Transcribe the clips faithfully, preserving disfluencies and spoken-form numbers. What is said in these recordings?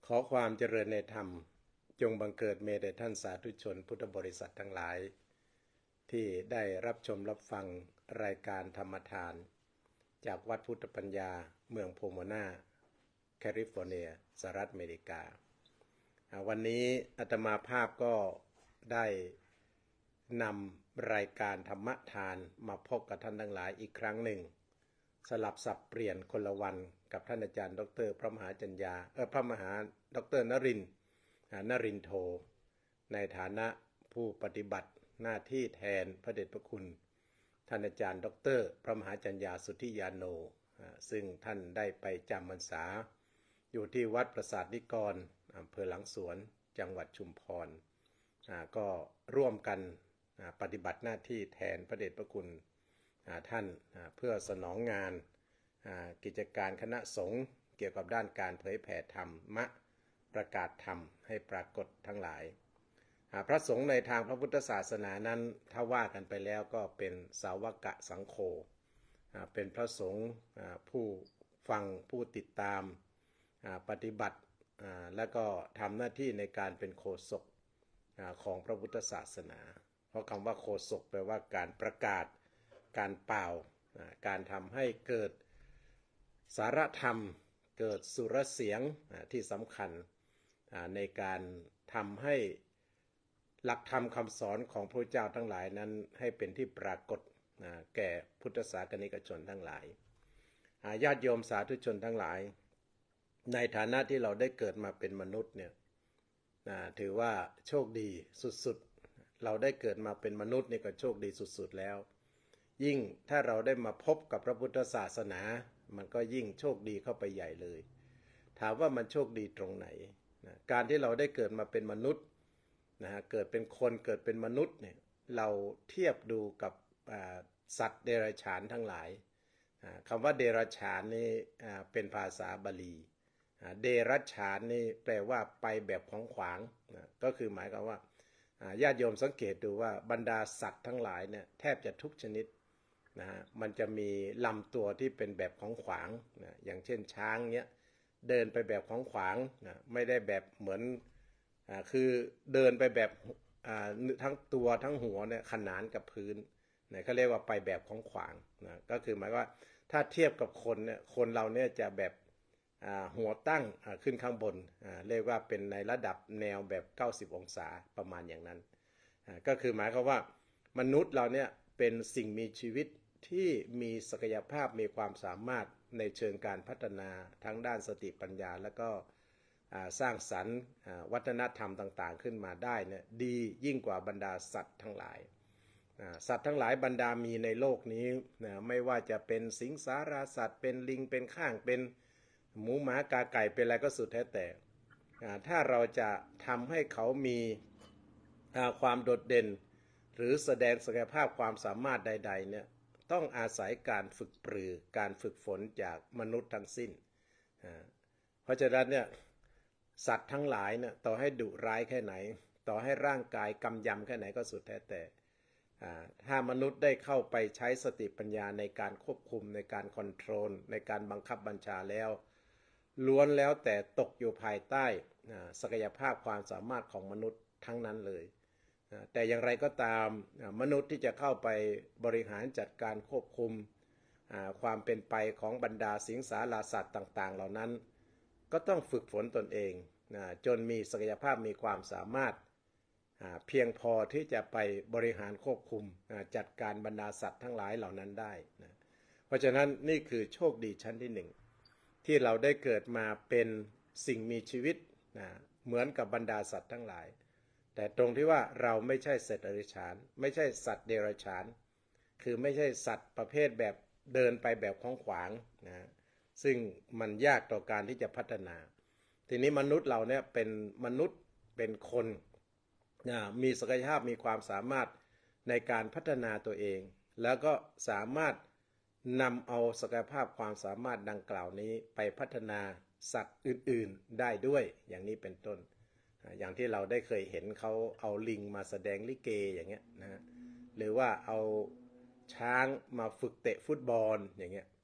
ขอความเจริญในธรรมจงบังเกิดเมแด่ท่านสาธุชนพุทธบริษัททั้งหลายที่ได้รับชมรับฟังรายการธรรมทานจากวัดพุทธปัญญาเมืองโพโมนาแคลิฟอร์เนียสหรัฐอเมริกาวันนี้อาตมาภาพก็ได้นำรายการธรรมทานมาพบกับท่านทั้งหลายอีกครั้งหนึ่งสลับสับเปลี่ยนคนละวันกับท่านอาจารย์ดรพระมหาจัญญาเออพระมหาดรนรินทร์นรินทร์โทในฐานะผู้ปฏิบัติหน้าที่แทนพระเดชพระคุณท่านอาจารย์ดรพระมหาจัญญาสุทธิยาโนซึ่งท่านได้ไปจำพรรษาอยู่ที่วัดประสาทนิกรอำเภอหลังสวนจังหวัดชุมพรก็ร่วมกันปฏิบัติหน้าที่แทนพระเดชพระคุณท่านเพื่อสนองงานกิจการคณะสงฆ์เกี่ยวกับด้านการเผยแผ่ธรรมะประกาศธรรมให้ปรากฏทั้งหลายพระสงฆ์ในทางพระพุทธศาสนานั้นถ้าว่ากันไปแล้วก็เป็นสาวกะสังโฆเป็นพระสงฆ์ผู้ฟังผู้ติดตามปฏิบัติแล้วก็ทำหน้าที่ในการเป็นโฆษกของพระพุทธศาสนาเพราะคำว่าโฆษกแปลว่าการประกาศการเป่าการทำให้เกิดสารธรรมเกิดสุรเสียงที่สำคัญในการทำให้หลักธรรมคำสอนของพระเจ้าทั้งหลายนั้นให้เป็นที่ปรากฏแก่พุทธศาสนิกชนทั้งหลายญาติโยมสาธุชนทั้งหลายในฐานะที่เราได้เกิดมาเป็นมนุษย์เนี่ยถือว่าโชคดีสุดๆเราได้เกิดมาเป็นมนุษย์นี่ก็โชคดีสุดๆแล้วยิ่งถ้าเราได้มาพบกับพระพุทธศาสนามันก็ยิ่งโชคดีเข้าไปใหญ่เลยถามว่ามันโชคดีตรงไหนนะการที่เราได้เกิดมาเป็นมนุษย์นะฮะเกิดเป็นคนเกิดเป็นมนุษย์เนี่ยเราเทียบดูกับสัตว์เดรัจฉานทั้งหลายคำว่าเดรัจฉานนี่เป็นภาษาบาลีเดรัจฉานนี่แปลว่าไปแบบของขวางนะก็คือหมายความว่าญาติโยมสังเกตดูว่าบรรดาสัตว์ทั้งหลายเนี่ยแทบจะทุกชนิดนะฮะมันจะมีลำตัวที่เป็นแบบของขวางนะอย่างเช่นช้างเนี้ยเดินไปแบบของขวางนะไม่ได้แบบเหมือนอ่าคือเดินไปแบบอ่าทั้งตัวทั้งหัวเนี่ยขนานกับพื้นนะเขาเรียกว่าไปแบบของขวางนะก็คือหมายว่าถ้าเทียบกับคนเนี่ยคนเราเนี่ยจะแบบอ่าหัวตั้งอ่าขึ้นข้างบนอ่าเรียกว่าเป็นในระดับแนวแบบเก้าสิบองศาประมาณอย่างนั้นอ่าก็คือหมายความว่ามนุษย์เราเนี่ยเป็นสิ่งมีชีวิตที่มีศักยภาพมีความสามารถในเชิงการพัฒนาทั้งด้านสติปัญญาแล้วก็สร้างสรรค์วัฒนธรรมต่างๆขึ้นมาได้เนี่ยดียิ่งกว่าบรรดาสัตว์ทั้งหลายสัตว์ทั้งหลายบรรดามีในโลกนี้ไม่ว่าจะเป็นสิงสาราสัตว์เป็นลิงเป็นข้างเป็นหมูหมากาไก่เป็นอะไรก็สุดแท้แต่ถ้าเราจะทำให้เขามีความโดดเด่นหรือแสดงศักยภาพความสามารถใดๆเนี่ยต้องอาศัยการฝึกปรือการฝึกฝนจากมนุษย์ทั้งสิ้นเพราะฉะนั้นเนี่ยสัตว์ทั้งหลายเนี่ยต่อให้ดุร้ายแค่ไหนต่อให้ร่างกายกำยำแค่ไหนก็สุดแท้แต่ถ้ามนุษย์ได้เข้าไปใช้สติปัญญาในการควบคุมในการคอนโทรลในการบังคับบัญชาแล้วล้วนแล้วแต่ตกอยู่ภายใต้ศักยภาพความสามารถของมนุษย์ทั้งนั้นเลยแต่อย่างไรก็ตามมนุษย์ที่จะเข้าไปบริหารจัดการควบคุมความเป็นไปของบรรดาสิงสาราสัตว์ต่างๆเหล่านั้นก็ต้องฝึกฝนตนเองจนมีศักยภาพมีความสามารถเพียงพอที่จะไปบริหารควบคุมจัดการบรรดาสัตว์ทั้งหลายเหล่านั้นได้นะเพราะฉะนั้นนี่คือโชคดีชั้นที่หนึ่งที่เราได้เกิดมาเป็นสิ่งมีชีวิตนะเหมือนกับบรรดาสัตว์ทั้งหลายแต่ตรงที่ว่าเราไม่ใช่สัตว์เดรัจฉานไม่ใช่สัตว์เดรัจฉานคือไม่ใช่สัตว์ประเภทแบบเดินไปแบบของขวางนะซึ่งมันยากต่อการที่จะพัฒนาทีนี้มนุษย์เราเนี่ยเป็นมนุษย์เป็นคนนะมีศักยภาพมีความสามารถในการพัฒนาตัวเองแล้วก็สามารถนำเอาศักยภาพความสามารถดังกล่าวนี้ไปพัฒนาสัตว์อื่นๆได้ด้วยอย่างนี้เป็นต้นอย่างที่เราได้เคยเห็นเขาเอาลิงมาแสดงลิเกอย่างเงี้ยนะหรือว่าเอาช้างมาฝึกเตะฟุตบอลอย่างเงี้ย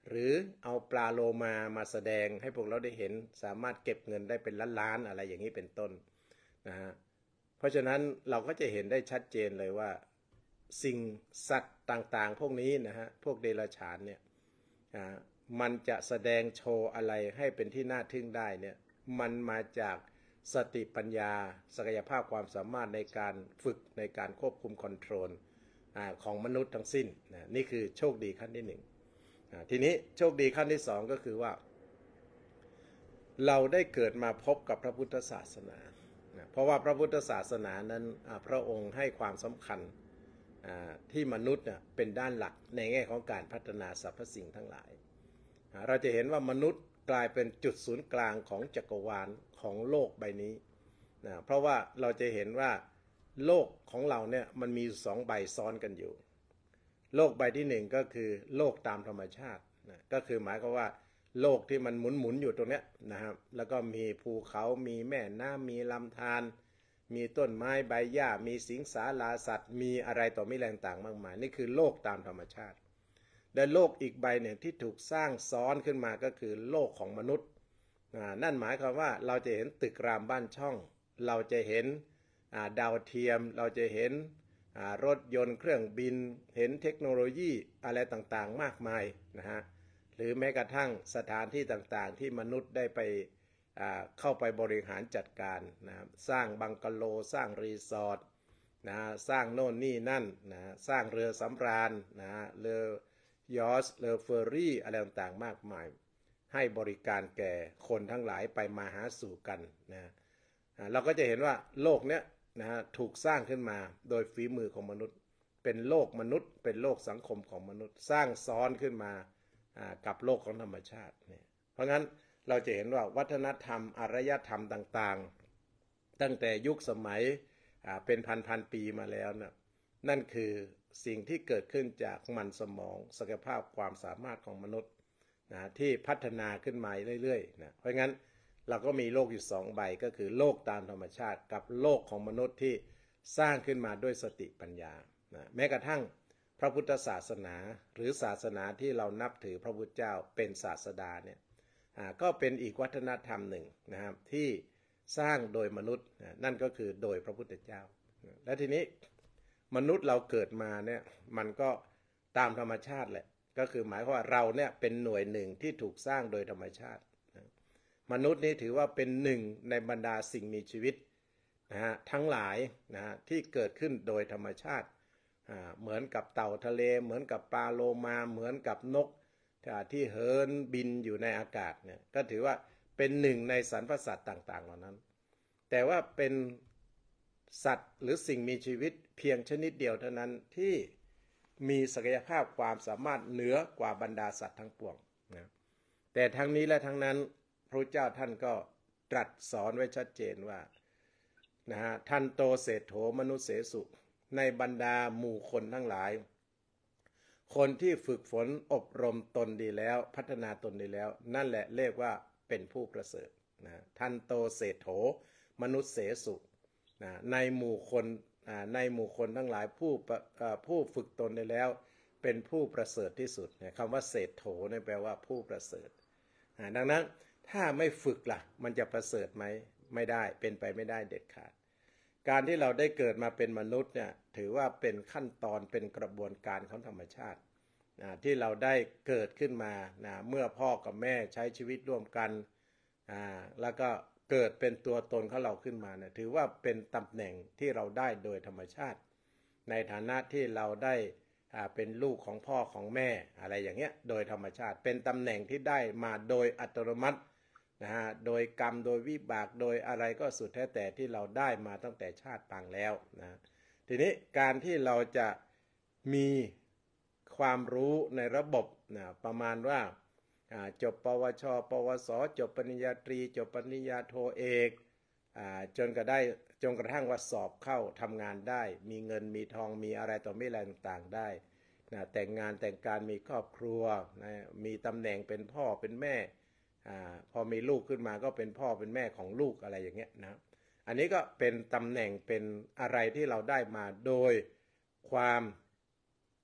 หรือเอาปลาโลมามาแสดงให้พวกเราได้เห็นสามารถเก็บเงินได้เป็นล้านๆอะไรอย่างนี้เป็นต้นนะฮะเพราะฉะนั้นเราก็จะเห็นได้ชัดเจนเลยว่าสิ่งสัตว์ต่างๆพวกนี้นะฮะพวกเดรัจฉานเนี่ยมันจะแสดงโชว์อะไรให้เป็นที่น่าทึ่งได้เนี่ยมันมาจากสติปัญญาศักยภาพความสามารถในการฝึกในการควบคุมคอนโทรลของมนุษย์ทั้งสิ้นนะนี่คือโชคดีขั้นที่หนึ่งทีนี้โชคดีขั้นที่สองก็คือว่าเราได้เกิดมาพบกับพระพุทธศาสนาเพราะว่าพระพุทธศาสนานั้นพระองค์ให้ความสำคัญที่มนุษย์เป็นด้านหลักในแง่ของการพัฒนาสรรพสิ่งทั้งหลายเราจะเห็นว่ามนุษย์กลายเป็นจุดศูนย์กลางของจักรวาลของโลกใบนี้นะเพราะว่าเราจะเห็นว่าโลกของเราเนี่ยมันมีสองใบซ้อนกันอยู่โลกใบที่หนึ่งก็คือโลกตามธรรมชาตินะก็คือหมายความว่าโลกที่มันหมุนหมุนอยู่ตรงเนี้ยนะครับแล้วก็มีภูเขามีแม่น้ำมีลำธารมีต้นไม้ใบหญ้ามีสิงสาราสัตว์มีอะไรต่อมีแรงต่างมากมายนี่คือโลกตามธรรมชาติแต่โลกอีกใบหนึ่งที่ถูกสร้างซ้อนขึ้นมาก็คือโลกของมนุษย์นั่นหมายความว่าเราจะเห็นตึกรามบ้านช่องเราจะเห็นดาวเทียมเราจะเห็นรถยนต์เครื่องบินเห็นเทคโนโลยีอะไรต่างๆมากมายนะฮะหรือแม้กระทั่งสถานที่ต่างๆที่มนุษย์ได้ไปเข้าไปบริหารจัดการนะสร้างบังกะโลสร้างรีสอร์ทนะสร้างโน่นนี่นั่นนะสร้างเรือสำราญนะเรือยอชต์เรือเฟอร์รี่อะไรต่างๆมากมายให้บริการแก่คนทั้งหลายไปมาหาสู่กันนะเราก็จะเห็นว่าโลกเนี้ยนะถูกสร้างขึ้นมาโดยฝีมือของมนุษย์เป็นโลกมนุษย์เป็นโลกสังคมของมนุษย์สร้างซ้อนขึ้นมากับโลกของธรรมชาติเนี่ยเพราะงั้นเราจะเห็นว่าวัฒนธรรมอารยธรรมต่างๆตั้งแต่ยุคสมัยเป็นพันๆปีมาแล้วนะนั่นคือสิ่งที่เกิดขึ้นจากมันสมองศักยภาพความสามารถของมนุษย์นะที่พัฒนาขึ้นมาเรื่อยๆนะเพราะงั้นเราก็มีโลกอยู่สองใบก็คือโลกตามธรรมชาติกับโลกของมนุษย์ที่สร้างขึ้นมาด้วยสติปัญญานะแม้กระทั่งพระพุทธศาสนาหรือศาสนาที่เรานับถือพระพุทธเจ้าเป็นศาสดาเนี่ยก็เป็นอีกวัฒนธรรมหนึ่งนะครับที่สร้างโดยมนุษย์นั่นก็คือโดยพระพุทธเจ้าและทีนี้มนุษย์เราเกิดมาเนี่ยมันก็ตามธรรมชาติแหละก็คือหมายความว่าเราเนี่ยเป็นหน่วยหนึ่งที่ถูกสร้างโดยธรรมชาติมนุษย์นี้ถือว่าเป็นหนึ่งในบรรดาสิ่งมีชีวิตนะฮะทั้งหลายนะฮะที่เกิดขึ้นโดยธรรมชาติเหมือนกับเต่าทะเลเหมือนกับปลาโลมาเหมือนกับนกที่เหินบินอยู่ในอากาศเนี่ยก็ถือว่าเป็นหนึ่งในสรรพสัตว์ต่างๆเหล่านั้นแต่ว่าเป็นสัตว์หรือสิ่งมีชีวิตเพียงชนิดเดียวเท่านั้นที่มีศักยภาพความสามารถเหนือกว่าบรรดาสัตว์ทั้งปวงนะแต่ทั้งนี้และทั้งนั้นพระเจ้าท่านก็ตรัสสอนไว้ชัดเจนว่านะฮะทันโตเศรษโธมนุษเสสุในบรรดาหมู่คนทั้งหลายคนที่ฝึกฝนอบรมตนดีแล้วพัฒนาตนดีแล้วนั่นแหละเรียกว่าเป็นผู้ประเสริฐนะทันโตเศรษโธมนุษเสสุนะในหมู่คนในหมู่คนทั้งหลายผู้ผู้ฝึกตนได้แล้วเป็นผู้ประเสริฐที่สุดคำว่าเศรษโธนี่แปลว่าผู้ประเสริฐดังนั้นถ้าไม่ฝึกล่ะมันจะประเสริฐไหมไม่ได้เป็นไปไม่ได้เด็ดขาดการที่เราได้เกิดมาเป็นมนุษย์เนี่ยถือว่าเป็นขั้นตอนเป็นกระบวนการของธรรมชาตินะที่เราได้เกิดขึ้นมานะเมื่อพ่อกับแม่ใช้ชีวิตร่วมกันอ่าแล้วก็เกิดเป็นตัวตนของเราขึ้นมาเนี่ยถือว่าเป็นตำแหน่งที่เราได้โดยธรรมชาติในฐานะที่เราได้อ่าเป็นลูกของพ่อของแม่อะไรอย่างเงี้ยโดยธรรมชาติเป็นตำแหน่งที่ได้มาโดยอัตโนมัตินะฮะโดยกรรมโดยวิบากโดยอะไรก็สุดแท้แต่ที่เราได้มาตั้งแต่ชาติปางแล้วนะทีนี้การที่เราจะมีความรู้ในระบบนะประมาณว่าจบปวชปวสจบปริญญาตรีจบปริญญาโทเอกจนกระได้จนกระทั่งว่าสอบเข้าทำงานได้มีเงินมีทองมีอะไรต่อไม่อะไรต่างๆได้นะแต่งงานแต่งการมีครอบครัวนะมีตำแหน่งเป็นพ่อเป็นแม่อพอมีลูกขึ้นมาก็เป็นพ่อเป็นแม่ของลูกอะไรอย่างเงี้ยนะอันนี้ก็เป็นตำแหน่งเป็นอะไรที่เราได้มาโดยความ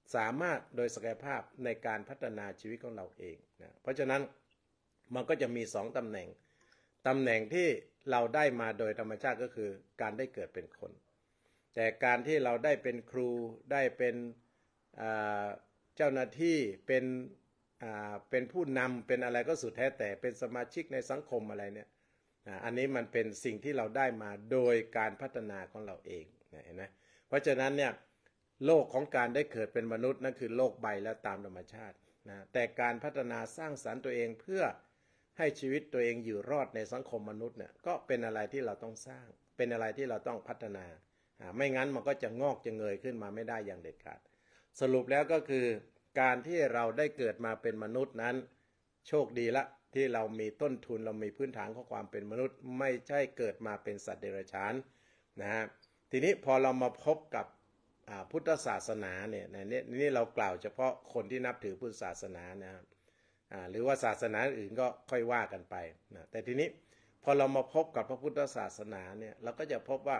สามารถโดยศักยภาพในการพัฒนาชีวิตของเราเองนะเพราะฉะนั้นมันก็จะมีสองตำแหน่งตำแหน่งที่เราได้มาโดยธรรมชาติก็คือการได้เกิดเป็นคนแต่การที่เราได้เป็นครูได้เป็นเจ้าหน้าที่เป็นเป็นผู้นำเป็นอะไรก็สุดแท้แต่เป็นสมาชิกในสังคมอะไรเนี่ยอันนี้มันเป็นสิ่งที่เราได้มาโดยการพัฒนาของเราเองเห็นไหมเพราะฉะนั้นเนี่ยโลกของการได้เกิดเป็นมนุษย์นั่นคือโลกใบแล้วตามธรรมชาตินะแต่การพัฒนาสร้างสรรค์ตัวเองเพื่อให้ชีวิตตัวเองอยู่รอดในสังคมมนุษย์เนี่ยก็เป็นอะไรที่เราต้องสร้างเป็นอะไรที่เราต้องพัฒนาไม่งั้นมันก็จะงอกจะเงยขึ้นมาไม่ได้อย่างเด็ดขาดสรุปแล้วก็คือการที่เราได้เกิดมาเป็นมนุษย์นั้นโชคดีละที่เรามีต้นทุนเรามีพื้นฐานของความเป็นมนุษย์ไม่ใช่เกิดมาเป็นสัตว์เดรัจฉานนะฮะทีนี้พอเรามาพบกับพุทธศาสนาเนี่ยในนี้นี่เรากล่าวเฉพาะคนที่นับถือพุทธศาสนานะครับหรือว่าศาสนาอื่นก็ค่อยว่ากันไปนะแต่ทีนี้พอเรามาพบกับพระพุทธศาสนาเนี่ยเราก็จะพบว่า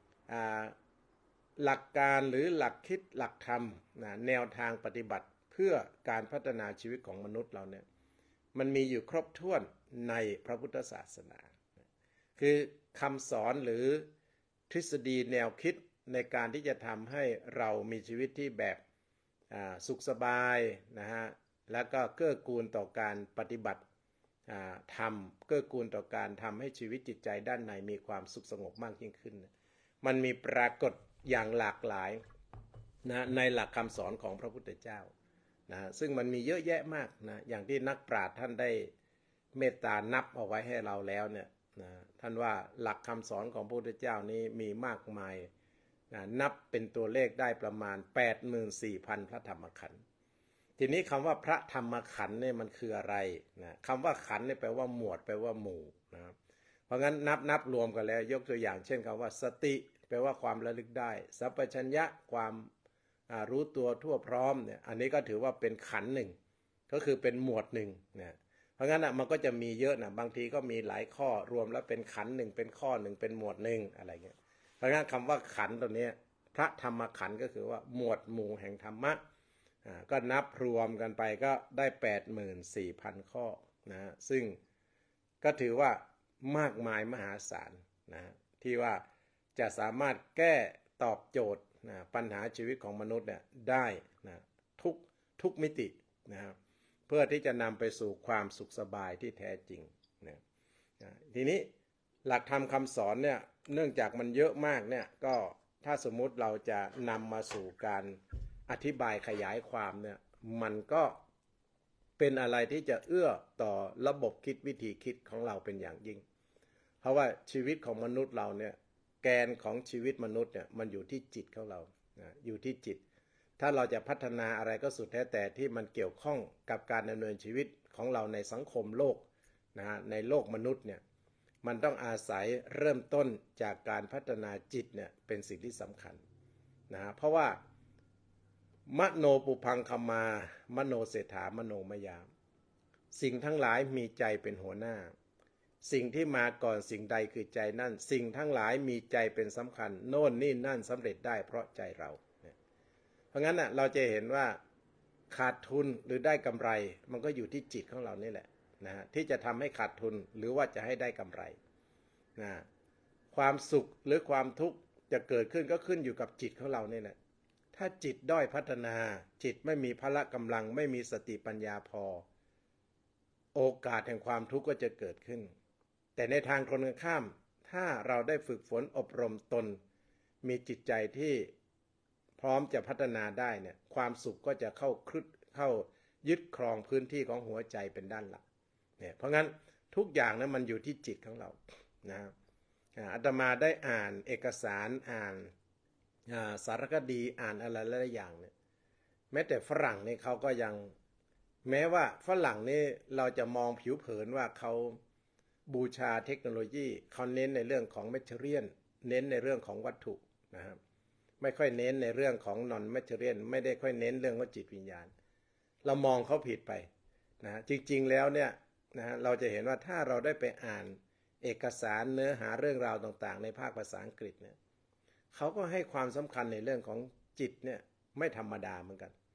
หลักการหรือหลักคิดหลักธรรมนะแนวทางปฏิบัติเพื่อการพัฒนาชีวิตของมนุษย์เราเนี่ยมันมีอยู่ครบถ้วนในพระพุทธศาสนาคือคำสอนหรือทฤษฎีแนวคิดในการที่จะทำให้เรามีชีวิตที่แบบสุขสบายนะฮะแล้วก็เกื้อกูลต่อการปฏิบัติธรรมเกื้อกูลต่อการทำให้ชีวิตจิตใจด้านในมีความสุขสงบมากยิ่งขึ้นมันมีปรากฏอย่างหลากหลายนะในหลักคำสอนของพระพุทธเจ้านะซึ่งมันมีเยอะแยะมากนะอย่างที่นักปราชญ์ท่านได้เมตตานับเอาไว้ให้เราแล้วเนี่ยนะท่านว่าหลักคำสอนของพระพุทธเจ้านี้มีมากมายนะนับเป็นตัวเลขได้ประมาณ แปดหมื่นสี่พัน พระธรรมขันธ์ทีนี้คำว่าพระธรรมขันธ์เนี่ยมันคืออะไรนะคำว่าขันธ์เนี่ยแปลว่าหมวดแปลว่าหมู่นะครับเพราะงั้นนับนับรวมกันแล้วยกตัวอย่างเช่นคำว่าสติแปลว่าความระลึกได้สัพพัญญะความรู้ตัวทั่วพร้อมเนี่ยอันนี้ก็ถือว่าเป็นขันธ์หนึ่งก็คือเป็นหมวดหนึ่งนะเพราะงั้นอ่ะมันก็จะมีเยอะนะบางทีก็มีหลายข้อรวมแล้วเป็นขันธ์หนึ่งเป็นข้อหนึ่งเป็นหมวดหนึ่งอะไรเงี้ยเพราะงั้นคำว่าขันธ์ตัวนี้พระธรรมขันธ์ก็คือว่าหมวดหมู่แห่งธรรมะก็นับรวมกันไปก็ได้ แปดหมื่นสี่พัน ข้อนะซึ่งก็ถือว่ามากมายมหาศาลนะที่ว่าจะสามารถแก้ตอบโจทย์นะปัญหาชีวิตของมนุษย์เนี่ยได้นะทุกทุกมิตินะครับเพื่อที่จะนำไปสู่ความสุขสบายที่แท้จริงนะทีนี้หลักธรรมคำสอนเนี่ยเนื่องจากมันเยอะมากเนี่ยก็ถ้าสมมุติเราจะนำมาสู่การอธิบายขยายความเนี่ยมันก็เป็นอะไรที่จะเอื้อต่อระบบคิดวิธีคิดของเราเป็นอย่างยิ่งเพราะว่าชีวิตของมนุษย์เราเนี่ยแกนของชีวิตมนุษย์เนี่ยมันอยู่ที่จิตของเรานะอยู่ที่จิตถ้าเราจะพัฒนาอะไรก็สุดแท้แต่ที่มันเกี่ยวข้องกับการดำเนินชีวิตของเราในสังคมโลกนะในโลกมนุษย์เนี่ยมันต้องอาศัยเริ่มต้นจากการพัฒนาจิตเนี่ยเป็นสิ่งที่สำคัญนะเพราะว่ามโนปุพังคมามโนเศรษฐามโนมยามสิ่งทั้งหลายมีใจเป็นหัวหน้าสิ่งที่มาก่อนสิ่งใดคือใจนั่นสิ่งทั้งหลายมีใจเป็นสำคัญโน่นนี่นั่นสำเร็จได้เพราะใจเราเพราะงั้นน่ะเราจะเห็นว่าขาดทุนหรือได้กำไรมันก็อยู่ที่จิตของเรานี่แหละนะที่จะทำให้ขาดทุนหรือว่าจะให้ได้กำไรนะความสุขหรือความทุกข์จะเกิดขึ้นก็ขึ้นอยู่กับจิตของเรานี่แหละถ้าจิตด้อยพัฒนาจิตไม่มีพละกำลังไม่มีสติปัญญาพอโอกาสแห่งความทุกข์ก็จะเกิดขึ้นแต่ในทางตรงกันข้ามถ้าเราได้ฝึกฝนอบรมตนมีจิตใจที่พร้อมจะพัฒนาได้เนี่ยความสุขก็จะเข้าคลึดเข้ายึดครองพื้นที่ของหัวใจเป็นด้านหลักเนี่ยเพราะงั้นทุกอย่างนั้นมันอยู่ที่จิตของเรานะอาตมาได้อ่านเอกสารอ่านสารคดีอ่านอะไรหลายอย่างเนี่ยแม้แต่ฝรั่งนี่เขาก็ยังแม้ว่าฝรั่งนี่เราจะมองผิวเผินว่าเขาบูชาเทคโนโลยีเขาเน้นในเรื่องของแมทเทอเรียลเน้นในเรื่องของวัตถุนะครับไม่ค่อยเน้นในเรื่องของนอนแมทเทอเรียลไม่ได้ค่อยเน้นเรื่องว่าจิตวิญญาณเรามองเขาผิดไปนะจริงๆแล้วเนี่ยนะเราจะเห็นว่าถ้าเราได้ไปอ่านเอกสารเนื้อหาเรื่องราวต่างๆในภาคภาษาอังกฤษเนี่ยเขาก็ให้ความสำคัญในเรื่องของจิตเนี่ยไม่ธรรมดาเหมือนกัน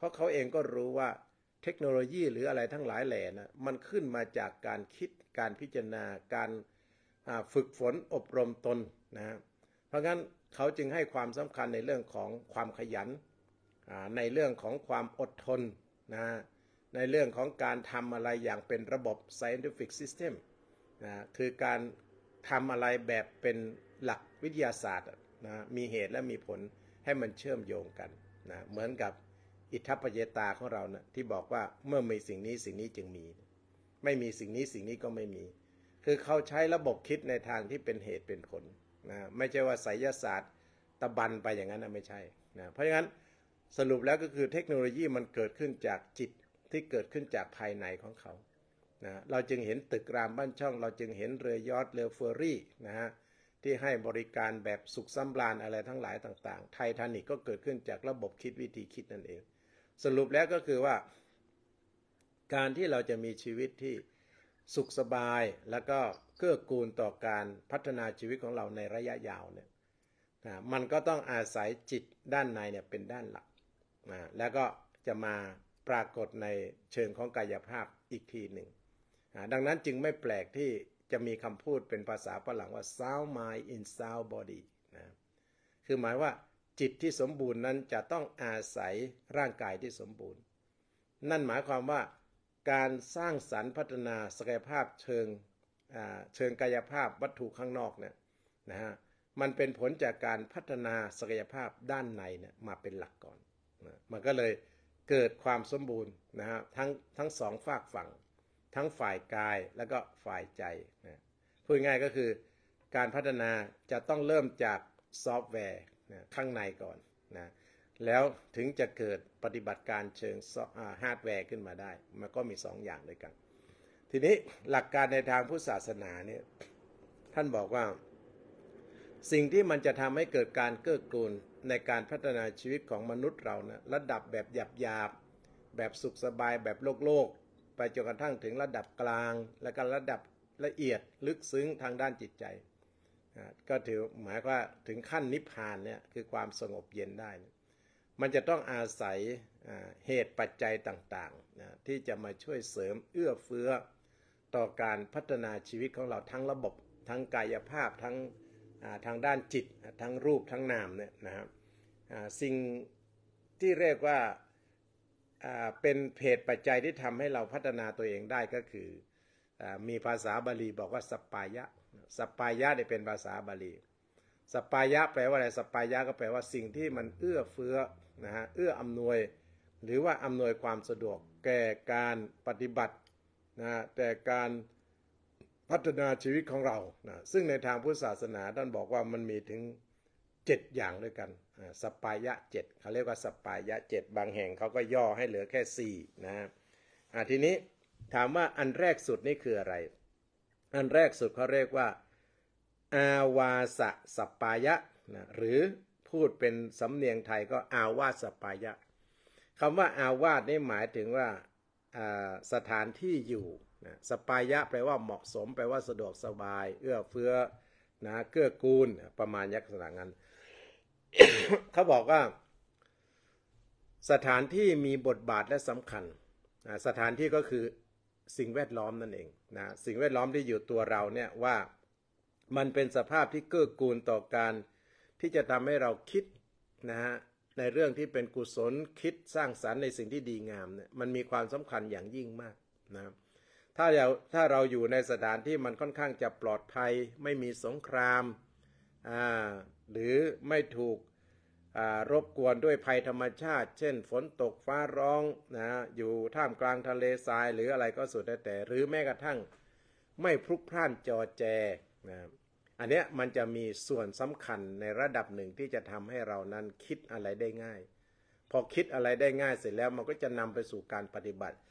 เพราะเขาเองก็รู้ว่าเทคโนโลยีหรืออะไรทั้งหลายแหล่นะมันขึ้นมาจากการคิดการพิจารณาการฝึกฝนอบรมตนนะเพราะงั้นเขาจึงให้ความสำคัญในเรื่องของความขยันในเรื่องของความอดทนนะในเรื่องของการทำอะไรอย่างเป็นระบบ scientific system นะคือการทำอะไรแบบเป็นหลักวิทยาศาสตร์นะมีเหตุและมีผลให้มันเชื่อมโยงกันนะเหมือนกับอิทธิปยตาของเรานะที่บอกว่าเมื่อมีสิ่งนี้สิ่งนี้จึงมีไม่มีสิ่งนี้สิ่งนี้ก็ไม่มีคือเขาใช้ระบบคิดในทางที่เป็นเหตุเป็นผลนะไม่ใช่ว่าไสยศาสตร์ตะบันไปอย่างนั้นนะไม่ใช่นะเพราะฉะนั้นสรุปแล้วก็คือเทคโนโลยีมันเกิดขึ้นจากจิตที่เกิดขึ้นจากภายในของเขานะเราจึงเห็นตึกรามบ้านช่องเราจึงเห็นเรือยอชต์เรือเฟอร์รี่นะฮะที่ให้บริการแบบสุขสำราญอะไรทั้งหลายต่างๆไททานิคก็เกิดขึ้นจากระบบคิดวิธีคิดนั่นเองสรุปแล้วก็คือว่าการที่เราจะมีชีวิตที่สุขสบายแล้วก็เกื้อกูลต่อการพัฒนาชีวิตของเราในระยะยาวเนี่ยนะมันก็ต้องอาศัยจิตด้านในเนี่ยเป็นด้านหลักนะแล้วก็จะมาปรากฏในเชิงของกายภาพอีกทีหนึ่งนะดังนั้นจึงไม่แปลกที่จะมีคำพูดเป็นภาษาฝรั่งว่า sound mind in sound body นะคือหมายว่าจิตที่สมบูรณ์นั้นจะต้องอาศัยร่างกายที่สมบูรณ์นั่นหมายความว่าการสร้างสรรค์พัฒนาศักยภาพเชิงเชิงกายภาพวัตถุข้างนอกเนี่ยนะฮะมันเป็นผลจากการพัฒนาศักยภาพด้านในเนี่ยมาเป็นหลักก่อนนะมันก็เลยเกิดความสมบูรณ์นะฮะทั้งทั้งสองฝากฝั่งทั้งฝ่ายกายแล้วก็ฝ่ายใจนะพูดง่ายก็คือการพัฒนาจะต้องเริ่มจากซอฟต์แวร์นะข้างในก่อนนะแล้วถึงจะเกิดปฏิบัติการเชิงฮาร์ดแวร์ขึ้นมาได้มันก็มีสองอย่างด้วยกันทีนี้หลักการในทางพุทธศาสนาเนี่ยท่านบอกว่าสิ่งที่มันจะทำให้เกิดการเกื้อกูลในการพัฒนาชีวิตของมนุษย์เรานะระดับแบบหยาบๆแบบสุขสบายแบบโลกโลกไปจนกระทั่งถึงระดับกลางและก็ระดับละเอียดลึกซึ้งทางด้านจิตใจก็ถือหมายว่าถึงขั้นนิพพานเนี่ยคือความสงบเย็นได้มันจะต้องอาศัยเหตุปัจจัยต่างๆนะที่จะมาช่วยเสริมเอื้อเฟื้อต่อการพัฒนาชีวิตของเราทั้งระบบทั้งกายภาพทั้งทางด้านจิตทั้งรูปทั้งนามเนี่ยนะครับสิ่งที่เรียกว่าเป็นเหตุปัจจัยที่ทำให้เราพัฒนาตัวเองได้ก็คือมีภาษาบาลีบอกว่าสัปปายะสัปปายะเนี่ยเป็นภาษาบาลีสัปปายะแปลว่าอะไรสัปปายะก็แปลว่าสิ่งที่มันเอื้อเฟื้อนะฮะเอื้ออำนวยหรือว่าอำนวยความสะดวกแก่การปฏิบัตินะแต่การพัฒนาชีวิตของเรานะซึ่งในทางพุทธศาสนาท่านบอกว่ามันมีถึงเจ็ดอย่างด้วยกันสัปปายะเจ็ดเขาเรียกว่าสัปปายะเจ็ดบางแห่งเขาก็ย่อให้เหลือแค่สี่นะทีนี้ถามว่าอันแรกสุดนี่คืออะไรอันแรกสุดเขาเรียกว่าอาวาสสัปปายะนะหรือพูดเป็นสำเนียงไทยก็อาวาสสัปปายะคำว่าอาวาสนี่หมายถึงว่าสถานที่อยู่นะสัปปายะแปลว่าเหมาะสมแปลว่าสะดวกสบายเอื้อเฟื้อนะเกื้อกูลประมาณลักษณะนั้น เขาบอกว่าสถานที่มีบทบาทและสำคัญนะสถานที่ก็คือสิ่งแวดล้อมนั่นเองนะสิ่งแวดล้อมที่อยู่ตัวเราเนี่ยว่ามันเป็นสภาพที่เกื้อกูลต่อการที่จะทำให้เราคิดนะฮะในเรื่องที่เป็นกุศลคิดสร้างสรรค์ในสิ่งที่ดีงามเนี่ยมันมีความสำคัญอย่างยิ่งมากนะถ้าเราถ้าเราอยู่ในสถานที่มันค่อนข้างจะปลอดภัยไม่มีสงครามอ่าหรือไม่ถูกรบกวนด้วยภัยธรรมชาติเช่นฝนตกฟ้าร้องนะอยู่ท่ามกลางทะเลทรายหรืออะไรก็สุดแต่แต่หรือแม้กระทั่งไม่พลุกพล่านจอแจนะอันเนี้ยมันจะมีส่วนสำคัญในระดับหนึ่งที่จะทำให้เรานั้นคิดอะไรได้ง่ายพอคิดอะไรได้ง่ายเสร็จแล้วมันก็จะนำไปสู่การปฏิบัติ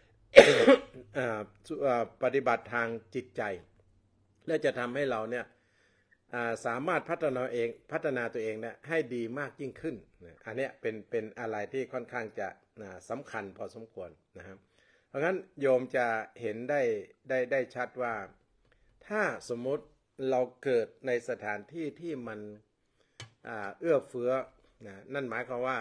ปฏิบัติทางจิตใจและจะทำให้เราเนี่ยสามารถพัฒนาเองพัฒนาตัวเองเนี่ยให้ดีมากยิ่งขึ้นอันนี้เป็นเป็นอะไรที่ค่อนข้างจะสำคัญพอสมควรนะครับเพราะงั้นโยมจะเห็นได้ได้ได้ชัดว่าถ้าสมมุติเราเกิดในสถานที่ที่มันเอื้อเฟื้อนั่นหมายความว่า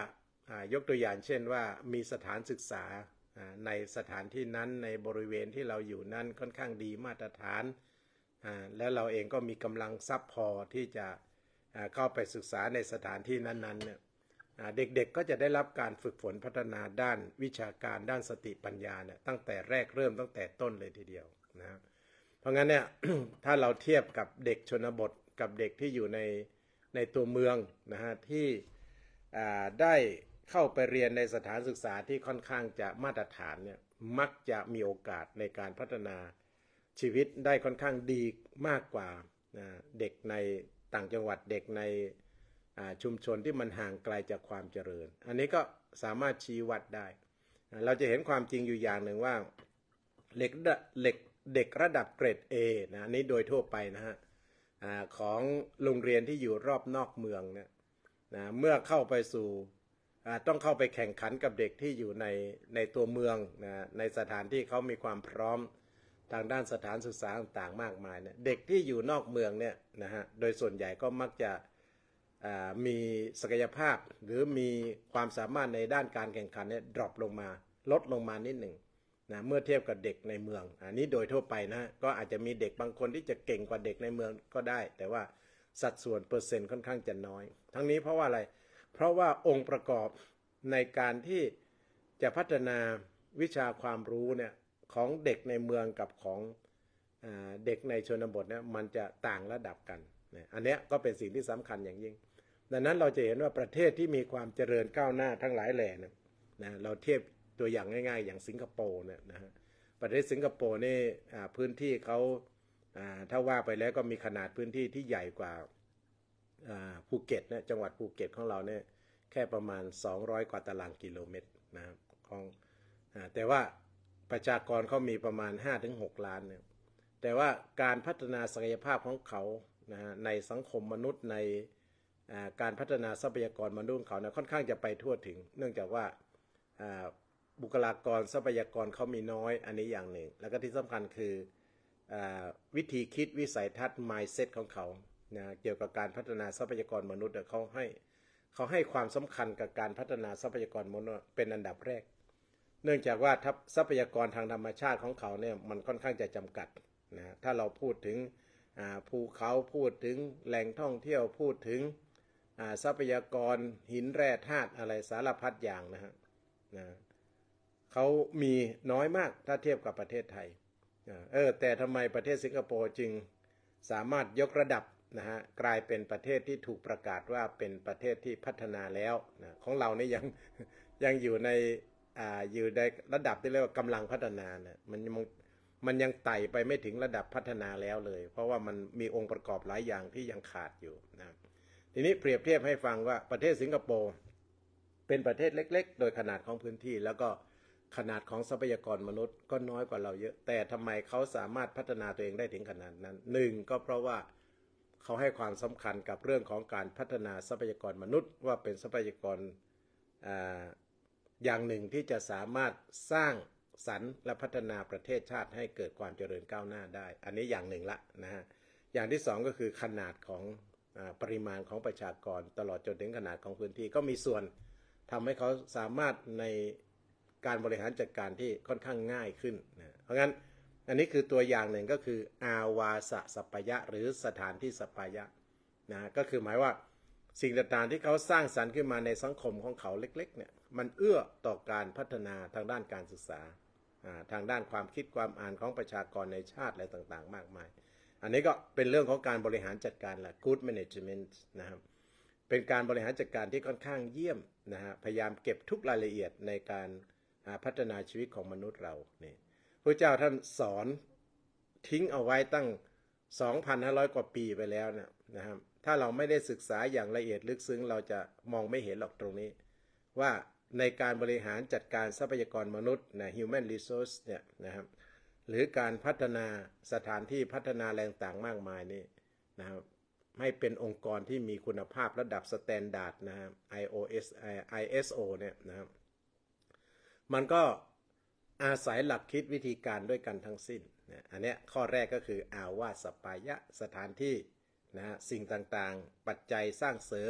ยกตัวอย่างเช่นว่ามีสถานศึกษาในสถานที่นั้นในบริเวณที่เราอยู่นั้นค่อนข้างดีมาตรฐานแล้วเราเองก็มีกำลังทรัพย์พอที่จะเข้าไปศึกษาในสถานที่นั้นๆเนี่ยเด็กๆก็จะได้รับการฝึกฝนพัฒนาด้านวิชาการด้านสติปัญญาเนี่ยตั้งแต่แรกเริ่มตั้งแต่ต้นเลยทีเดียวนะครับเพราะงั้นเนี่ย ถ้าเราเทียบกับเด็กชนบทกับเด็กที่อยู่ในในตัวเมืองนะฮะที่ได้เข้าไปเรียนในสถานศึกษาที่ค่อนข้างจะมาตรฐานเนี่ยมักจะมีโอกาสในการพัฒนาชีวิตได้ค่อนข้างดีมากกว่าเด็กในต่างจังหวัดเด็กในชุมชนที่มันห่างไกลจากความเจริญอันนี้ก็สามารถชี้วัดได้เราจะเห็นความจริงอยู่อย่างหนึ่งว่าเด็กเด็กเด็กระดับเกรด A นะอันนี้โดยทั่วไปนะฮะของโรงเรียนที่อยู่รอบนอกเมืองเนี่ยนะเมื่อเข้าไปสู่ต้องเข้าไปแข่งขันกับเด็กที่อยู่ในในตัวเมืองนะในสถานที่เขามีความพร้อมทางด้านสถานศึกษาต่างๆมากมายเนี่ยเด็กที่อยู่นอกเมืองเนี่ยนะฮะโดยส่วนใหญ่ก็มักจะมีศักยภาพหรือมีความสามารถในด้านการแข่งขันเนี่ยดรอปลงมาลดลงมานิดหนึ่งนะเมื่อเทียบกับเด็กในเมืองอันนี้โดยทั่วไปนะก็อาจจะมีเด็กบางคนที่จะเก่งกว่าเด็กในเมืองก็ได้แต่ว่าสัดส่วนเปอร์เซ็นต์ค่อนข้างจะน้อยทั้งนี้เพราะว่าอะไรเพราะว่าองค์ประกอบในการที่จะพัฒนาวิชาความรู้เนี่ยของเด็กในเมืองกับของเด็กในชนบทเนี่ยมันจะต่างระดับกันอันนี้ก็เป็นสิ่งที่สำคัญอย่างยิ่งดังนั้นเราจะเห็นว่าประเทศที่มีความเจริญก้าวหน้าทั้งหลายแหล่นะนะเราเทียบตัวอย่างง่ายๆอย่างสิงคโปร์เนี่ยนะฮะประเทศสิงคโปร์นี่พื้นที่เขาถ้าว่าไปแล้วก็มีขนาดพื้นที่ที่ใหญ่กว่าภูเก็ตเนี่ยจังหวัดภูเก็ตของเราเนี่ยแค่ประมาณสองร้อยกว่าตารางกิโลเมตรนะครับของแต่ว่าประชากรเขามีประมาณ ห้าถึงหก ล้านเนี่ยแต่ว่าการพัฒนาศักยภาพของเขานะในสังคมมนุษย์ในการพัฒนาทรัพยากรมนุษย์ของเขานะค่อนข้างจะไปทั่วถึงเนื่องจากว่าบุคลากรทรัพยากรเขามีน้อยอันนี้อย่างหนึ่งแล้วก็ที่สำคัญคือวิธีคิดวิสัยทัศน์ mindset ของเขานะเกี่ยวกับการพัฒนาทรัพยากรมนุษย์เขาให้เขาให้ความสำคัญกับการพัฒนาทรัพยากรมนุษย์เป็นอันดับแรกเนื่องจากว่าทรัพยากรทางธรรมชาติของเขาเนี่ยมันค่อนข้างจะจำกัดนะถ้าเราพูดถึงภูเขาพูดถึงแหล่งท่องเที่ยวพูดถึงทรัพยากรหินแร่ธาตุอะไรสารพัดอย่างนะฮะนะเขามีน้อยมากถ้าเทียบกับประเทศไทยเออแต่ทำไมประเทศสิงคโปร์จึงสามารถยกระดับนะฮะกลายเป็นประเทศที่ถูกประกาศว่าเป็นประเทศที่พัฒนาแล้วนะของเรานี่ยังยังอยู่ในอ่าอยู่ในระดับที่เรียกว่ากำลังพัฒนานะมันมันยังไต่ไปไม่ถึงระดับพัฒนาแล้วเลยเพราะว่ามันมีองค์ประกอบหลายอย่างที่ยังขาดอยู่นะทีนี้เปรียบเทียบให้ฟังว่าประเทศสิงคโปร์เป็นประเทศเล็กๆโดยขนาดของพื้นที่แล้วก็ขนาดของทรัพยากรมนุษย์ก็น้อยกว่าเราเยอะแต่ทำไมเขาสามารถพัฒนาตัวเองได้ถึงขนาดนั้นหนึ่งก็เพราะว่าเขาให้ความสำคัญกับเรื่องของการพัฒนาทรัพยากรมนุษย์ว่าเป็นทรัพยากร อ, อย่างหนึ่งที่จะสามารถสร้างสรรค์และพัฒนาประเทศชาติให้เกิดความเจริญก้าวหน้าได้อันนี้อย่างหนึ่งละนะฮะอย่างที่สองก็คือขนาดของปริมาณของประชากรตลอดจนถึงขนาดของพื้นที่ก็มีส่วนทำให้เขาสามารถในการบริหารจัดการที่ค่อนข้างง่ายขึ้นนะเพราะงั้นอันนี้คือตัวอย่างหนึ่งก็คืออาวาสสัปปายะหรือสถานที่สัปปายะนะก็คือหมายว่าสิ่งต่างๆที่เขาสร้างสรรค์ขึ้นมาในสังคมของเขาเล็กๆเนี่ยมันเอื้อต่อการพัฒนาทางด้านการศึกษาทางด้านความคิดความอ่านของประชากรในชาติอะไรต่างๆมากมายอันนี้ก็เป็นเรื่องของการบริหารจัดการแหละ good management นะครับเป็นการบริหารจัดการที่ค่อนข้างเยี่ยมนะฮะพยายามเก็บทุกรายละเอียดในการพัฒนาชีวิตของมนุษย์เราเนี่ยพระเจ้าท่านสอนทิ้งเอาไว้ตั้ง สองพันห้าร้อย กว่าปีไปแล้วนะนะครับถ้าเราไม่ได้ศึกษาอย่างละเอียดลึกซึ้งเราจะมองไม่เห็นหรอกตรงนี้ว่าในการบริหารจัดการทรัพยากรมนุษย์นะ human resource เนี่ยนะครับหรือการพัฒนาสถานที่พัฒนาแรงต่างมากมายนี่นะครับให้เป็นองค์กรที่มีคุณภาพระดับสแตนดาร์ดนะครับ ไอ โอ เอส ไอ เอส โอ เนี่ยนะครับมันก็อาศัยหลักคิดวิธีการด้วยกันทั้งสิ้นนะอันนี้ข้อแรกก็คืออาวาสสัปปายะสถานที่นะฮะสิ่งต่างๆปัจจัยสร้างเสริม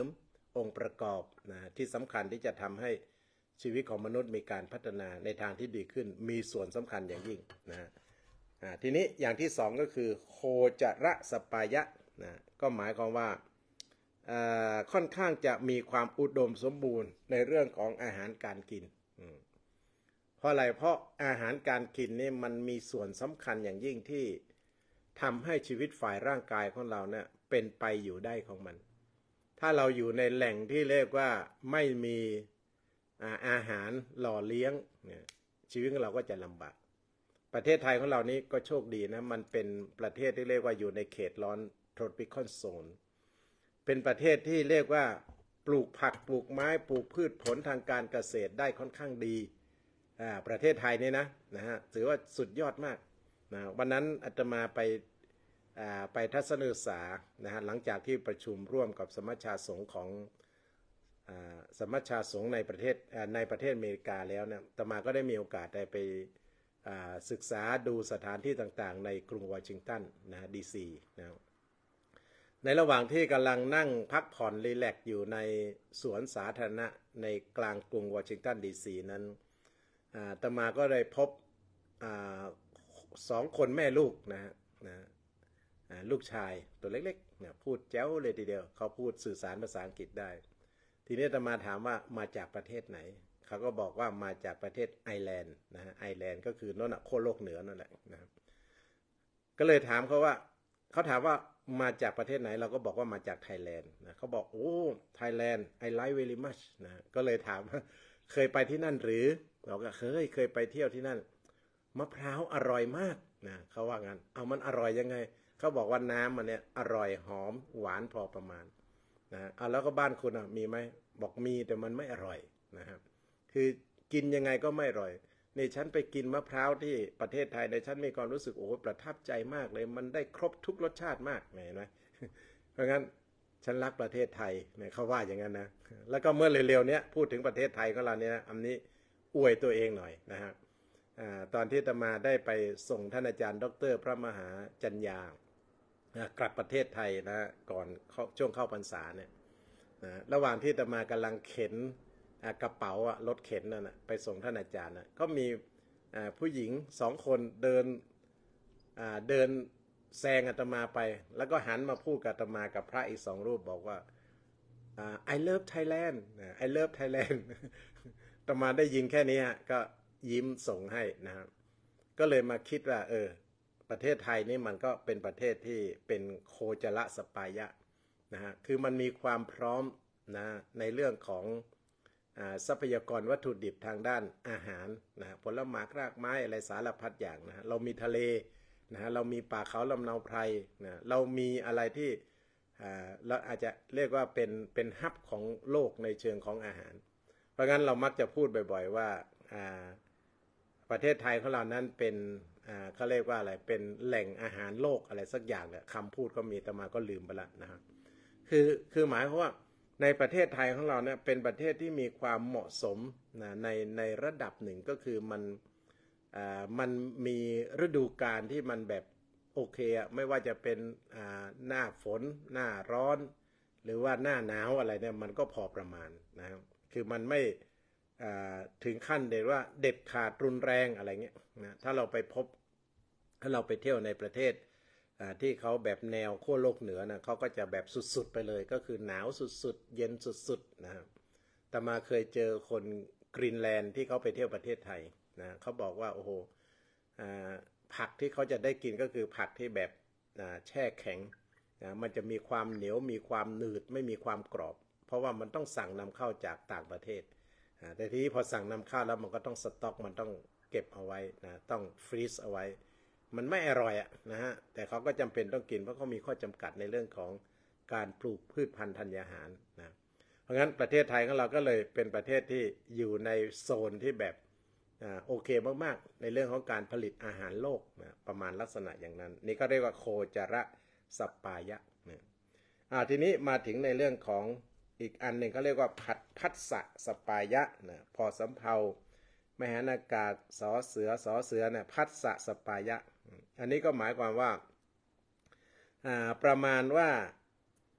องค์ประกอบนะที่สำคัญที่จะทำให้ชีวิตของมนุษย์มีการพัฒนาในทางที่ดีขึ้นมีส่วนสำคัญอย่างยิ่งนะทีนี้อย่างที่สองก็คือโคจรสปายะนะก็หมายความว่าค่อนข้างจะมีความอุดมสมบูรณ์ในเรื่องของอาหารการกินเพราะอะไรเพราะอาหารการกินนี่มันมีส่วนสำคัญอย่างยิ่งที่ทำให้ชีวิตฝ่ายร่างกายของเราเนี่ยเป็นไปอยู่ได้ของมันถ้าเราอยู่ในแหล่งที่เรียกว่าไม่มีอาหารหล่อเลี้ยงเนี่ยชีวิตของเราก็จะลำบากประเทศไทยของเรานี้ก็โชคดีนะมันเป็นประเทศที่เรียกว่าอยู่ในเขตร้อน tropical zone เป็นประเทศที่เรียกว่าปลูกผักปลูกไม้ปลูกพืชผลทางการเกษตรได้ค่อนข้างดีประเทศไทยนี่นะนะฮะถือว่าสุดยอดมากนะวันนั้นอาตมาไปไปทัศนศึกษานะฮะหลังจากที่ประชุมร่วมกับสมัชชาสงฆ์ของสมัชชาสงฆ์ในประเทศในประเทศอเมริกาแล้วเนี่ยอาตมาก็ได้มีโอกาสได้ไปศึกษาดูสถานที่ต่างๆในกรุงวอชิงตันนะดีซีนะในระหว่างที่กำลังนั่งพักผ่อนรีแลกซ์อยู่ในสวนสาธารณะในกลางกรุงวอชิงตันดีซีนั้นอาตมาก็ได้พบสองคนแม่ลูกนะนะลูกชายตัวเล็กๆเนี่ยพูดแจ๋วเลยทีเดียวเขาพูดสื่อสารภาษาอังกฤษได้ทีนี้อาตมาถามว่ามาจากประเทศไหนเขาก็บอกว่ามาจากประเทศไอร์แลนด์นะฮะไอร์แลนด์ก็คือโน่นน่ะขั้วโลกเหนือนั่นแหละนะครับก็เลยถามเขาว่าเขาถามว่ามาจากประเทศไหนเราก็บอกว่ามาจากไทยแลนด์นะเขาบอกโอ้ไทยแลนด์ I like very much นะก็เลยถามว่าเคยไปที่นั่นหรือเราก็เคยเคยไปเที่ยวที่นั่นมะพร้าวอร่อยมากนะเขาว่างั้นเอามันอร่อยยังไงเขาบอกว่าน้ำมันเนี่ยอร่อยหอมหวานพอประมาณนะเอาแล้วก็บ้านคุณมีไหมบอกมีแต่มันไม่อร่อยนะครับคือกินยังไงก็ไม่อร่อยในฉันไปกินมะพร้าวที่ประเทศไทยในฉันมีความรู้สึกโอ้ประทับใจมากเลยมันได้ครบทุกรสชาติมากเห็นไหมเพราะงั้นฉันรักประเทศไทยเนี่ยเขาว่าอย่างนั้นนะแล้วก็เมื่อเร็วๆนี้พูดถึงประเทศไทยของเราเนี่ยอันนี้อวยตัวเองหน่อยนะฮะตอนที่อาตมาได้ไปส่งท่านอาจารย์ดรพระมหาจัญญากลับประเทศไทยนะก่อนช่วงเข้าพรรษาเนี่ยนะระหว่างที่อาตมากำลังเข็นกระเป๋ารถเข็นนั่นนะไปส่งท่านอาจารย์นะก็มีผู้หญิงสองคนเดินเดินแซงอาตมาไปแล้วก็หันมาพูดกับอาตมากับพระอีกสองรูปบอกว่า I love Thailand I love Thailand อาตมาได้ยินแค่นี้ก็ยิ้มส่งให้นะครับก็เลยมาคิดว่าเออประเทศไทยนี่มันก็เป็นประเทศที่เป็นโคจรสปายะนะฮะคือมันมีความพร้อมนะในเรื่องของทรัพยากรวัตถุดิบทางด้านอาหารนะผลไม้รากไม้อะไรสารพัดอย่างนะเรามีทะเลนะเรามีป่าเขาลำเนาไพรนะเรามีอะไรที่เราอาจจะเรียกว่าเป็นเป็นฮับของโลกในเชิงของอาหารเพราะงั้นเรามักจะพูดบ่อยๆว่าประเทศไทยของเรานั้นเป็นเขาเรียกว่าอะไรเป็นแหล่งอาหารโลกอะไรสักอย่างเนี่ยคำพูดก็มีแต่มาก็ลืมไปละนะครับคือคือหมายความว่าในประเทศไทยของเราเนี่ยเป็นประเทศที่มีความเหมาะสมนะในในระดับหนึ่งก็คือมันมันมีฤดูกาลที่มันแบบโอเคอะไม่ว่าจะเป็นหน้าฝนหน้าร้อนหรือว่าหน้าหนาวอะไรเนี่ยมันก็พอประมาณนะครับคือมันไม่ถึงขั้นเด็ดว่าเด็ดขาดรุนแรงอะไรเงี้ยนะถ้าเราไปพบถ้าเราไปเที่ยวในประเทศที่เขาแบบแนวขั้วโลกเหนือนะเขาก็จะแบบสุดๆไปเลยก็คือหนาวสุดๆเย็นสุดๆนะครับแต่มาเคยเจอคนกรีนแลนด์ที่เขาไปเที่ยวประเทศไทยนะเขาบอกว่าโอ้โหผักที่เขาจะได้กินก็คือผักที่แบบแช่แข็งนะมันจะมีความเหนียวมีความหนืดไม่มีความกรอบเพราะว่ามันต้องสั่งนำเข้าจากต่างประเทศแต่ทีนี้พอสั่งนำเข้าแล้วมันก็ต้องสต็อกมันต้องเก็บเอาไว้นะต้องฟรีซเอาไว้มันไม่อร่อยอะนะฮะแต่เขาก็จำเป็นต้องกินเพราะเขามีข้อจำกัดในเรื่องของการปลูกพืชพันธุ์ธัญญาหารนะเพราะงั้นประเทศไทยของเราก็เลยเป็นประเทศที่อยู่ในโซนที่แบบโอเคมากๆในเรื่องของการผลิตอาหารโลกนะประมาณลักษณะอย่างนั้นนี่ก็เรียกว่าโคจรสปายะนะทีนี้มาถึงในเรื่องของอีกอันหนึ่งเขาเรียกว่าผัดพัสสะสปายะนะพอสำเภามหานากาศสอเสือสอเสือเนี่ยพัสสะสปายะอันนี้ก็หมายความว่าประมาณว่า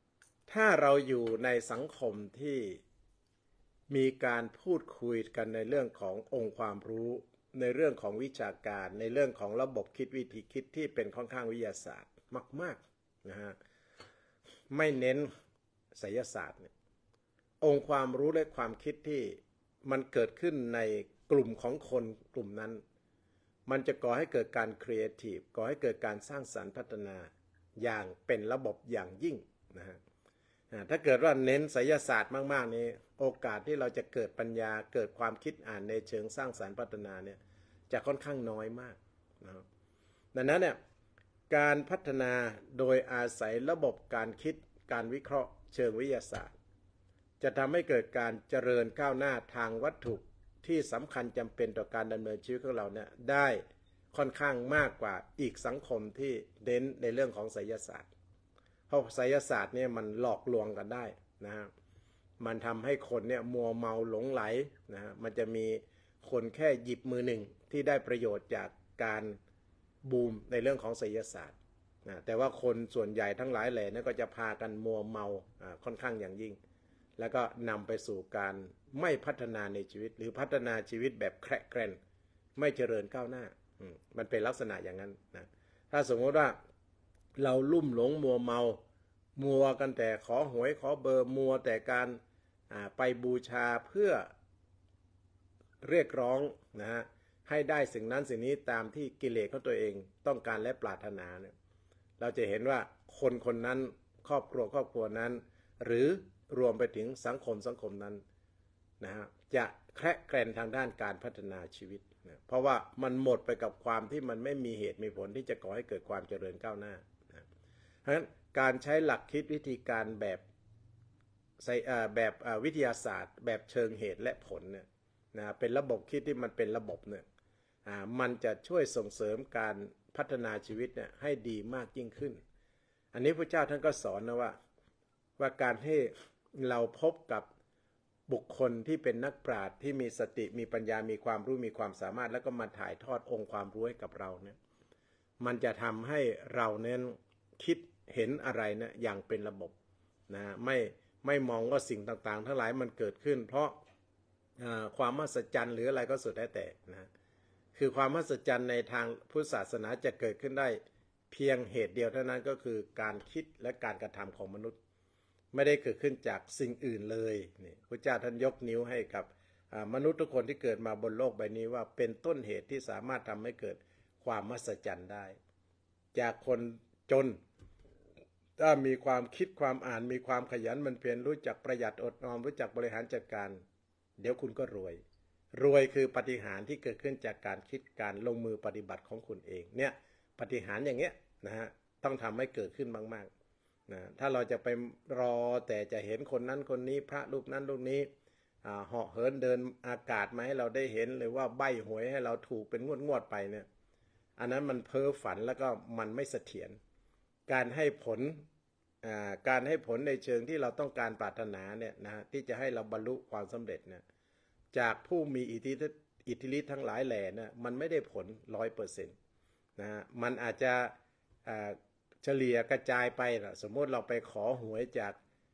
ถ้าเราอยู่ในสังคมที่มีการพูดคุยกันในเรื่องขององค์ความรู้ในเรื่องของวิชาการในเรื่องของระบบคิดวิธีคิดที่เป็นค่อนข้างวิทยาศาสตร์มากๆนะฮะไม่เน้นไสยศาสตร์เนี่ยองค์ความรู้และความคิดที่มันเกิดขึ้นในกลุ่มของคนกลุ่มนั้นมันจะก่อให้เกิดการครีเอทีฟก่อให้เกิดการสร้างสรรค์พัฒนาอย่างเป็นระบบอย่างยิ่งนะฮะถ้าเกิดว่าเน้นไสยศาสตร์มากๆนี้โอกาสที่เราจะเกิดปัญญาเกิดความคิดอ่านในเชิงสร้างสรรค์พัฒนาเนี่ยจะค่อนข้างน้อยมากนะครับดังนั้นเนี่ยการพัฒนาโดยอาศัยระบบการคิดการวิเคราะห์เชิงวิทยาศาสตร์จะทำให้เกิดการเจริญก้าวหน้าทางวัตถุที่สำคัญจำเป็นต่อการดำเนินชีวิตของเราเนี่ยได้ค่อนข้างมากกว่าอีกสังคมที่เน้นในเรื่องของไสยศาสตร์เพราะไสยศาสตร์เนี่ยมันหลอกลวงกันได้นะฮะมันทำให้คนเนี่ยมัวเมาหลงไหลนะฮะมันจะมีคนแค่หยิบมือหนึ่งที่ได้ประโยชน์จากการบูมในเรื่องของไสยศาสตร์นะแต่ว่าคนส่วนใหญ่ทั้งหลายแหล่นั้นก็จะพากันมัวเมาค่อนข้างอย่างยิ่งแล้วก็นำไปสู่การไม่พัฒนาในชีวิตหรือพัฒนาชีวิตแบบแคระแกรนไม่เจริญก้าวหน้ามันเป็นลักษณะอย่างนั้นนะถ้าสมมติว่าเราลุ่มหลงมัวเมามัวกันแต่ขอหวยขอเบอร์มัวแต่การไปบูชาเพื่อเรียกร้องนะฮะให้ได้สิ่งนั้นสิ่งนี้ตามที่กิเลสของตัวเองต้องการและปรารถนาเนี่ยเราจะเห็นว่าคนคนนั้นครอบครัวครอบครัวนั้นหรือรวมไปถึงสังคมสังคมนั้นนะฮะจะแคระแกรนทางด้านการพัฒนาชีวิตนะเพราะว่ามันหมดไปกับความที่มันไม่มีเหตุมีผลที่จะก่อให้เกิดความเจริญก้าวหน้านะเพราะฉะนั้นการใช้หลักคิดวิธีการแบบแบบวิทยาศาสตร์แบบเชิงเหตุและผลเนี่ยนะเป็นระบบคิดที่มันเป็นระบบเนี่ยมันจะช่วยส่งเสริมการพัฒนาชีวิตเนี่ยให้ดีมากยิ่งขึ้นอันนี้พระเจ้าท่านก็สอนนะว่าว่าการให้เราพบกับบุคคลที่เป็นนักปราชญ์ที่มีสติมีปัญญามีความรู้มีความสามารถแล้วก็มาถ่ายทอดองค์ความรู้ให้กับเราเนี่ยมันจะทำให้เราเน้นคิดเห็นอะไรเนี่ยอย่างเป็นระบบนะไม่ไม่มองว่าสิ่งต่างๆทั้งหลายมันเกิดขึ้นเพราะความมหัศจรรย์หรืออะไรก็สุดแท้แต่นะคือความมหัศจรรย์ในทางพุทธศาสนาจะเกิดขึ้นได้เพียงเหตุเดียวเท่านั้นก็คือการคิดและการกระทำของมนุษย์ไม่ได้เกิดขึ้นจากสิ่งอื่นเลยนี่พระเจ้าท่านยกนิ้วให้กับมนุษย์ทุกคนที่เกิดมาบนโลกใบนี้ว่าเป็นต้นเหตุที่สามารถทำให้เกิดความมหัศจรรย์ได้จากคนจนถ้ามีความคิดความอ่านมีความขยันหมั่นเพียรรู้จักประหยัดอดออมรู้จักบริหารจัดการเดี๋ยวคุณก็รวยรวยคือปาฏิหาริย์ที่เกิดขึ้นจากการคิดการลงมือปฏิบัติของคุณเองเนี่ยปาฏิหาริย์อย่างเงี้ยนะฮะต้องทำให้เกิดขึ้นมากๆนะถ้าเราจะไปรอแต่จะเห็นคนนั้นคนนี้พระรูปนั้นรูปนี้เหาะเหินเดินอากาศมาให้เราได้เห็นหรือว่าใบ้หวยให้เราถูกเป็นงวดๆไปเนี่ยอันนั้นมันเพ้อฝันแล้วก็มันไม่เสถียรการให้ผลการให้ผลในเชิงที่เราต้องการปรารถนาเนี่ยนะที่จะให้เราบรรลุความสำเร็จเนี่ยจากผู้มีอิทธิฤทธิ์อิทธิฤทธิ์ทั้งหลายแหล่นะมันไม่ได้ผลร้อยเปอร์เซ็นต์นะมันอาจจะเฉลี่ยกระจายไปนะสมมติเราไปขอหวยจาก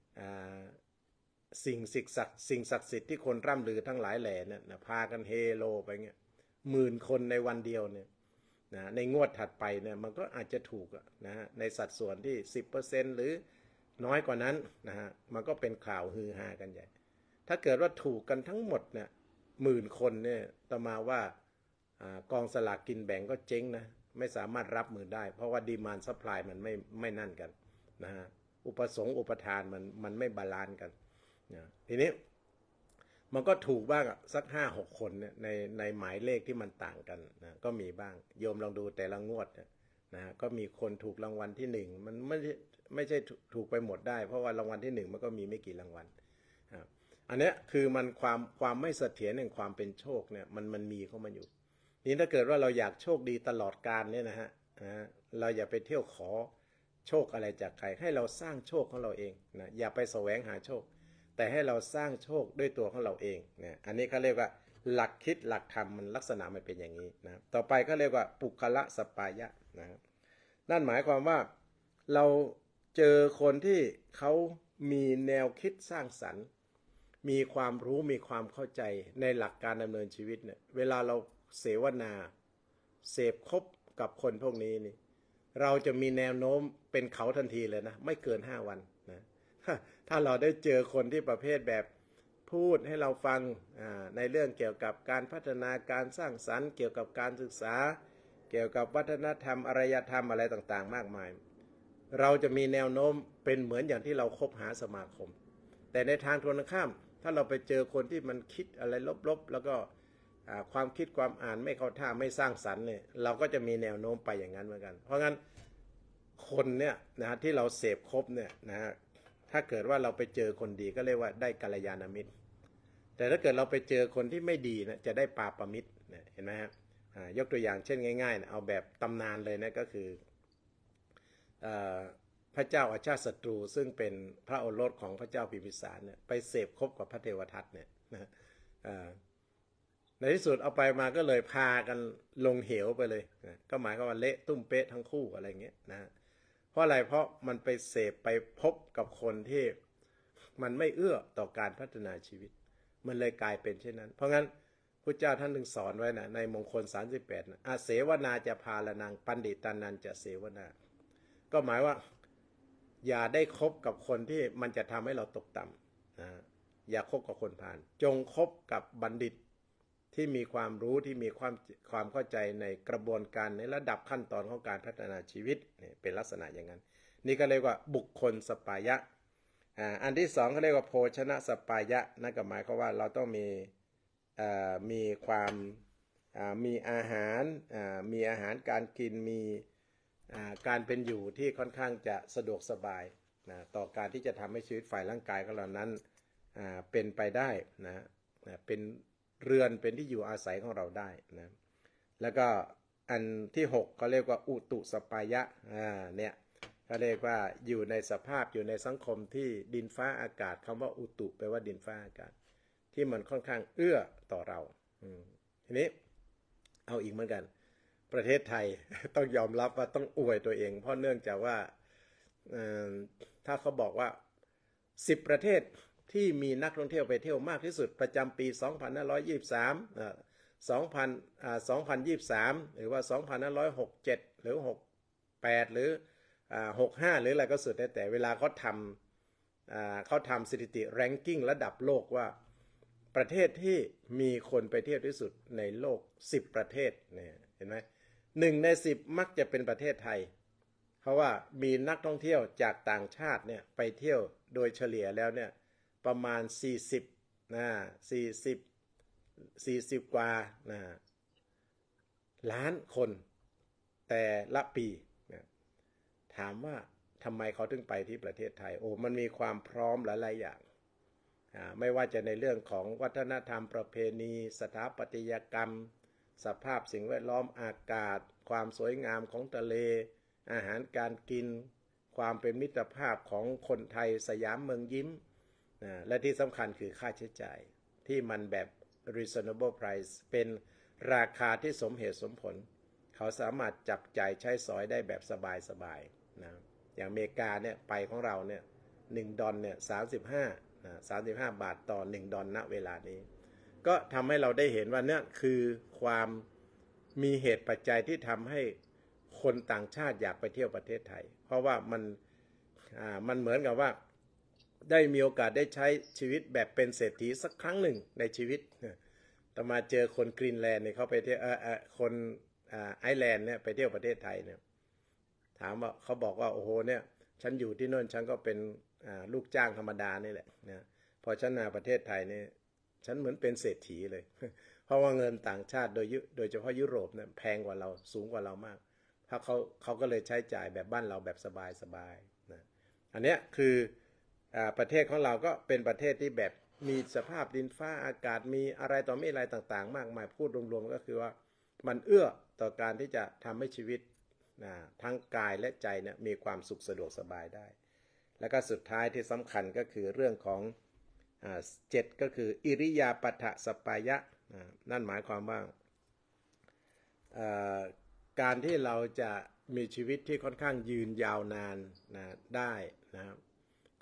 สิ่งศักดิ์สิทธิ์สิ่งศักดิ์สิทธิ์ที่คนร่ำลือทั้งหลายแหล่นะนะพากันเฮโลไปเงี้ยหมื่นคนในวันเดียวเนี่ยนะในงวดถัดไปเนี่ยมันก็อาจจะถูกนะฮะในสัดส่วนที่ สิบเปอร์เซ็นต์ หรือน้อยกว่านั้นนะฮะมันก็เป็นข่าวฮือฮากันใหญ่ถ้าเกิดว่าถูกกันทั้งหมดเนี่ยหมื่นคนเนี่ยต่อมาว่ากองสลากกินแบ่งก็เจ๊งนะไม่สามารถรับมือได้เพราะว่าดีมานด์ซัพพลายมันไม่ไม่นั่นกันนะฮะอุปสงค์อุปทานมันมันไม่บาลานซ์กันนะทีนี้มันก็ถูกบ้างสักห้าหกคนเนี่ยในในหมายเลขที่มันต่างกันนะก็มีบ้างโยมลองดูแต่ละงวดนะก็มีคนถูกรางวัลที่หนึ่งมันไม่ไม่ใช่ถูกไปหมดได้เพราะว่ารางวัลที่หนึ่งมันก็มีไม่กี่รางวัลอันนี้คือมันความความไม่เสถียรแห่งความเป็นโชคเนี่ยมันมันมีเข้ามาอยู่นี่ถ้าเกิดว่าเราอยากโชคดีตลอดกาลเนี่ยนะฮะเราอย่าไปเที่ยวขอโชคอะไรจากใครให้เราสร้างโชคของเราเองนะอย่าไปแสวงหาโชคแต่ให้เราสร้างโชคด้วยตัวของเราเองนะอันนี้เขาเรียกว่าหลักคิดหลักธรรมมันลักษณะมันเป็นอย่างนี้นะต่อไปเขาเรียกว่าปุคละสปายะนะนั่นหมายความว่าเราเจอคนที่เขามีแนวคิดสร้างสรรค์มีความรู้มีความเข้าใจในหลักการดำเนินชีวิตเนี่ยเวลาเราเสวนาเสพคบกับคนพวกนี้นี่เราจะมีแนวโน้มเป็นเขาทันทีเลยนะไม่เกินห้าวันนะถ้าเราได้เจอคนที่ประเภทแบบพูดให้เราฟังในเรื่องเกี่ยวกับการพัฒนาการสร้างสรรค์เกี่ยวกับการศึกษาเกี่ยวกับวัฒนธรรมอารยธรรมอะไรต่างๆมากมายเราจะมีแนวโน้มเป็นเหมือนอย่างที่เราคบหาสมาคมแต่ในทางตรงข้ามถ้าเราไปเจอคนที่มันคิดอะไรลบๆแล้วก็ความคิดความอ่านไม่เข้าท่าไม่สร้างสรรค์เนี่ยเราก็จะมีแนวโน้มไปอย่างนั้นเหมือนกันเพราะงั้นคนเนี่ยนะที่เราเสพคบเนี่ยนะถ้าเกิดว่าเราไปเจอคนดีก็เรียกว่าได้กัลยาณมิตรแต่ถ้าเกิดเราไปเจอคนที่ไม่ดีนะจะได้ปาปมิตรเห็นไหมครับยกตัวอย่างเช่นง่ายๆนะเอาแบบตำนานเลยนะก็คือพระเจ้าอาชาติศัตรูซึ่งเป็นพระโอรสของพระเจ้าพิมพิสารเนี่ยไปเสพคบกับพระเทวทัตเนี่ยนะในที่สุดเอาไปมาก็เลยพากันลงเหวไปเลยนะก็หมายความว่าเละตุ้มเป๊ะทั้งคู่อะไรเงี้ยนะเพราะอะไรเพราะมันไปเสพไปพบกับคนที่มันไม่เอื้อต่อการพัฒนาชีวิตมันเลยกลายเป็นเช่นนั้นเพราะงั้นพระเจ้าท่านถึงสอนไว้นะในมงคลสามสิบแปดนะอาเสวนาจะพาละนางปันดิตานันจะเสวนาก็หมายว่าอย่าได้คบกับคนที่มันจะทำให้เราตกต่ำนะอย่าคบกับคนพาลจงคบกับบัณฑิตที่มีความรู้ที่มีความความเข้าใจในกระบวนการในระดับขั้นตอนของการพัฒนาชีวิตเป็นลักษณะอย่างนั้นนี่ก็เรียกว่าบุคคลสปายะอันที่สองเขาเรียกว่าโภชนะสปายะนั่นก็หมายความว่าเราต้องมีมีความมีอาหารมีอาหารการกินมีการเป็นอยู่ที่ค่อนข้างจะสะดวกสบายนะต่อการที่จะทำให้ชีวิตฝ่ายร่างกายของเรานั้นเป็นไปได้นะเป็นเรือนเป็นที่อยู่อาศัยของเราได้นะแล้วก็อันที่หกเขาเรียกว่าอุตุสปายะอ่าเนี่ยเขาเรียกว่าอยู่ในสภาพอยู่ในสังคมที่ดินฟ้าอากาศคำว่าอุตุแปลว่าดินฟ้าอากาศที่มันค่อนข้างเอื้อต่อเราทีนี้เอาอีกเหมือนกันประเทศไทยต้องยอมรับว่าต้องอวยตัวเองเพราะเนื่องจากว่าถ้าเขาบอกว่าสิบประเทศที่มีนักท่องเที่ยวไปเที่ยวมากที่สุดประจำปีสองพันห้าร้อยยี่สิบสามอ่าสองพันอ่าสองพันยี่สิบสามหรือว่าสองพันห้าร้อยหกสิบเจ็ดหรือหกสิบแปดหรืออ่าหกสิบห้าหรืออะไรก็สุดแต่เวลาเขาทำอ่าเขาทำสถิติแรงกิ้งระดับโลกว่าประเทศที่มีคนไปเที่ยวที่สุดในโลกสิบประเทศเนี่ยเห็นไหมหนึ่งในสิบมักจะเป็นประเทศไทยเพราะว่ามีนักท่องเที่ยวจากต่างชาติเนี่ยไปเที่ยวโดยเฉลี่ยแล้วเนี่ยประมาณสี่สิบนะ40 40กว่านะล้านคนแต่ละปีนะถามว่าทำไมเขาถึงไปที่ประเทศไทยโอ้มันมีความพร้อมหลายๆอย่างไม่ว่าจะในเรื่องของวัฒนธรรมประเพณีสถาปัตยกรรมสภาพสิ่งแวดล้อมอากาศความสวยงามของทะเลอาหารการกินความเป็นมิตรภาพของคนไทยสยามเมืองยิ้มและที่สำคัญคือค่าใช้จ่ายที่มันแบบ reasonable price เป็นราคาที่สมเหตุสมผลเขาสามารถจับจ่ายใช้สอยได้แบบสบายๆนะอย่างอเมริกาเนี่ยไปของเราเนี่ยหนึ่งดอลเนี่ยสามสิบห้านะสามสิบห้าบาทต่อหนึ่งดอลณเวลานี้ก็ทำให้เราได้เห็นว่าเนี่ยคือความมีเหตุปัจจัยที่ทำให้คนต่างชาติอยากไปเที่ยวประเทศไทยเพราะว่ามันอ่ามันเหมือนกับว่าได้มีโอกาสได้ใช้ชีวิตแบบเป็นเศรษฐีสักครั้งหนึ่งในชีวิตต่อมาเจอคนกรีนแลนด์เนี่ยเขาไปเที่ยวคนไอร์แลนด์เนี่ยไปเที่ยวประเทศไทยเนี่ยถามว่าเขาบอกว่าโอ้โหเนี่ยฉันอยู่ที่โน่นฉันก็เป็นลูกจ้างธรรมดานี่แหละนะพอฉันมาประเทศไทยเนี่ยฉันเหมือนเป็นเศรษฐีเลยเพราะว่าเงินต่างชาติโดยโดยเฉพาะยุโรปเนี่ยแพงกว่าเราสูงกว่าเรามากถ้าเขาเขาก็เลยใช้จ่ายแบบบ้านเราแบบสบายๆนะอันเนี้ยคือประเทศของเราก็เป็นประเทศที่แบบมีสภาพดินฟ้าอากาศมีอะไรต่อมีอะไรต่างๆมากมายพูดรวมๆก็คือว่ามันเอื้อต่อการที่จะทำให้ชีวิตนะทั้งกายและใจเนี่ยมีความสุขสะดวกสบายได้แล้วก็สุดท้ายที่สำคัญก็คือเรื่องของเจ็ดก็คืออิริยาปถสปายะนั่นหมายความว่าการที่เราจะมีชีวิตที่ค่อนข้างยืนยาวนานนะได้นะครับก็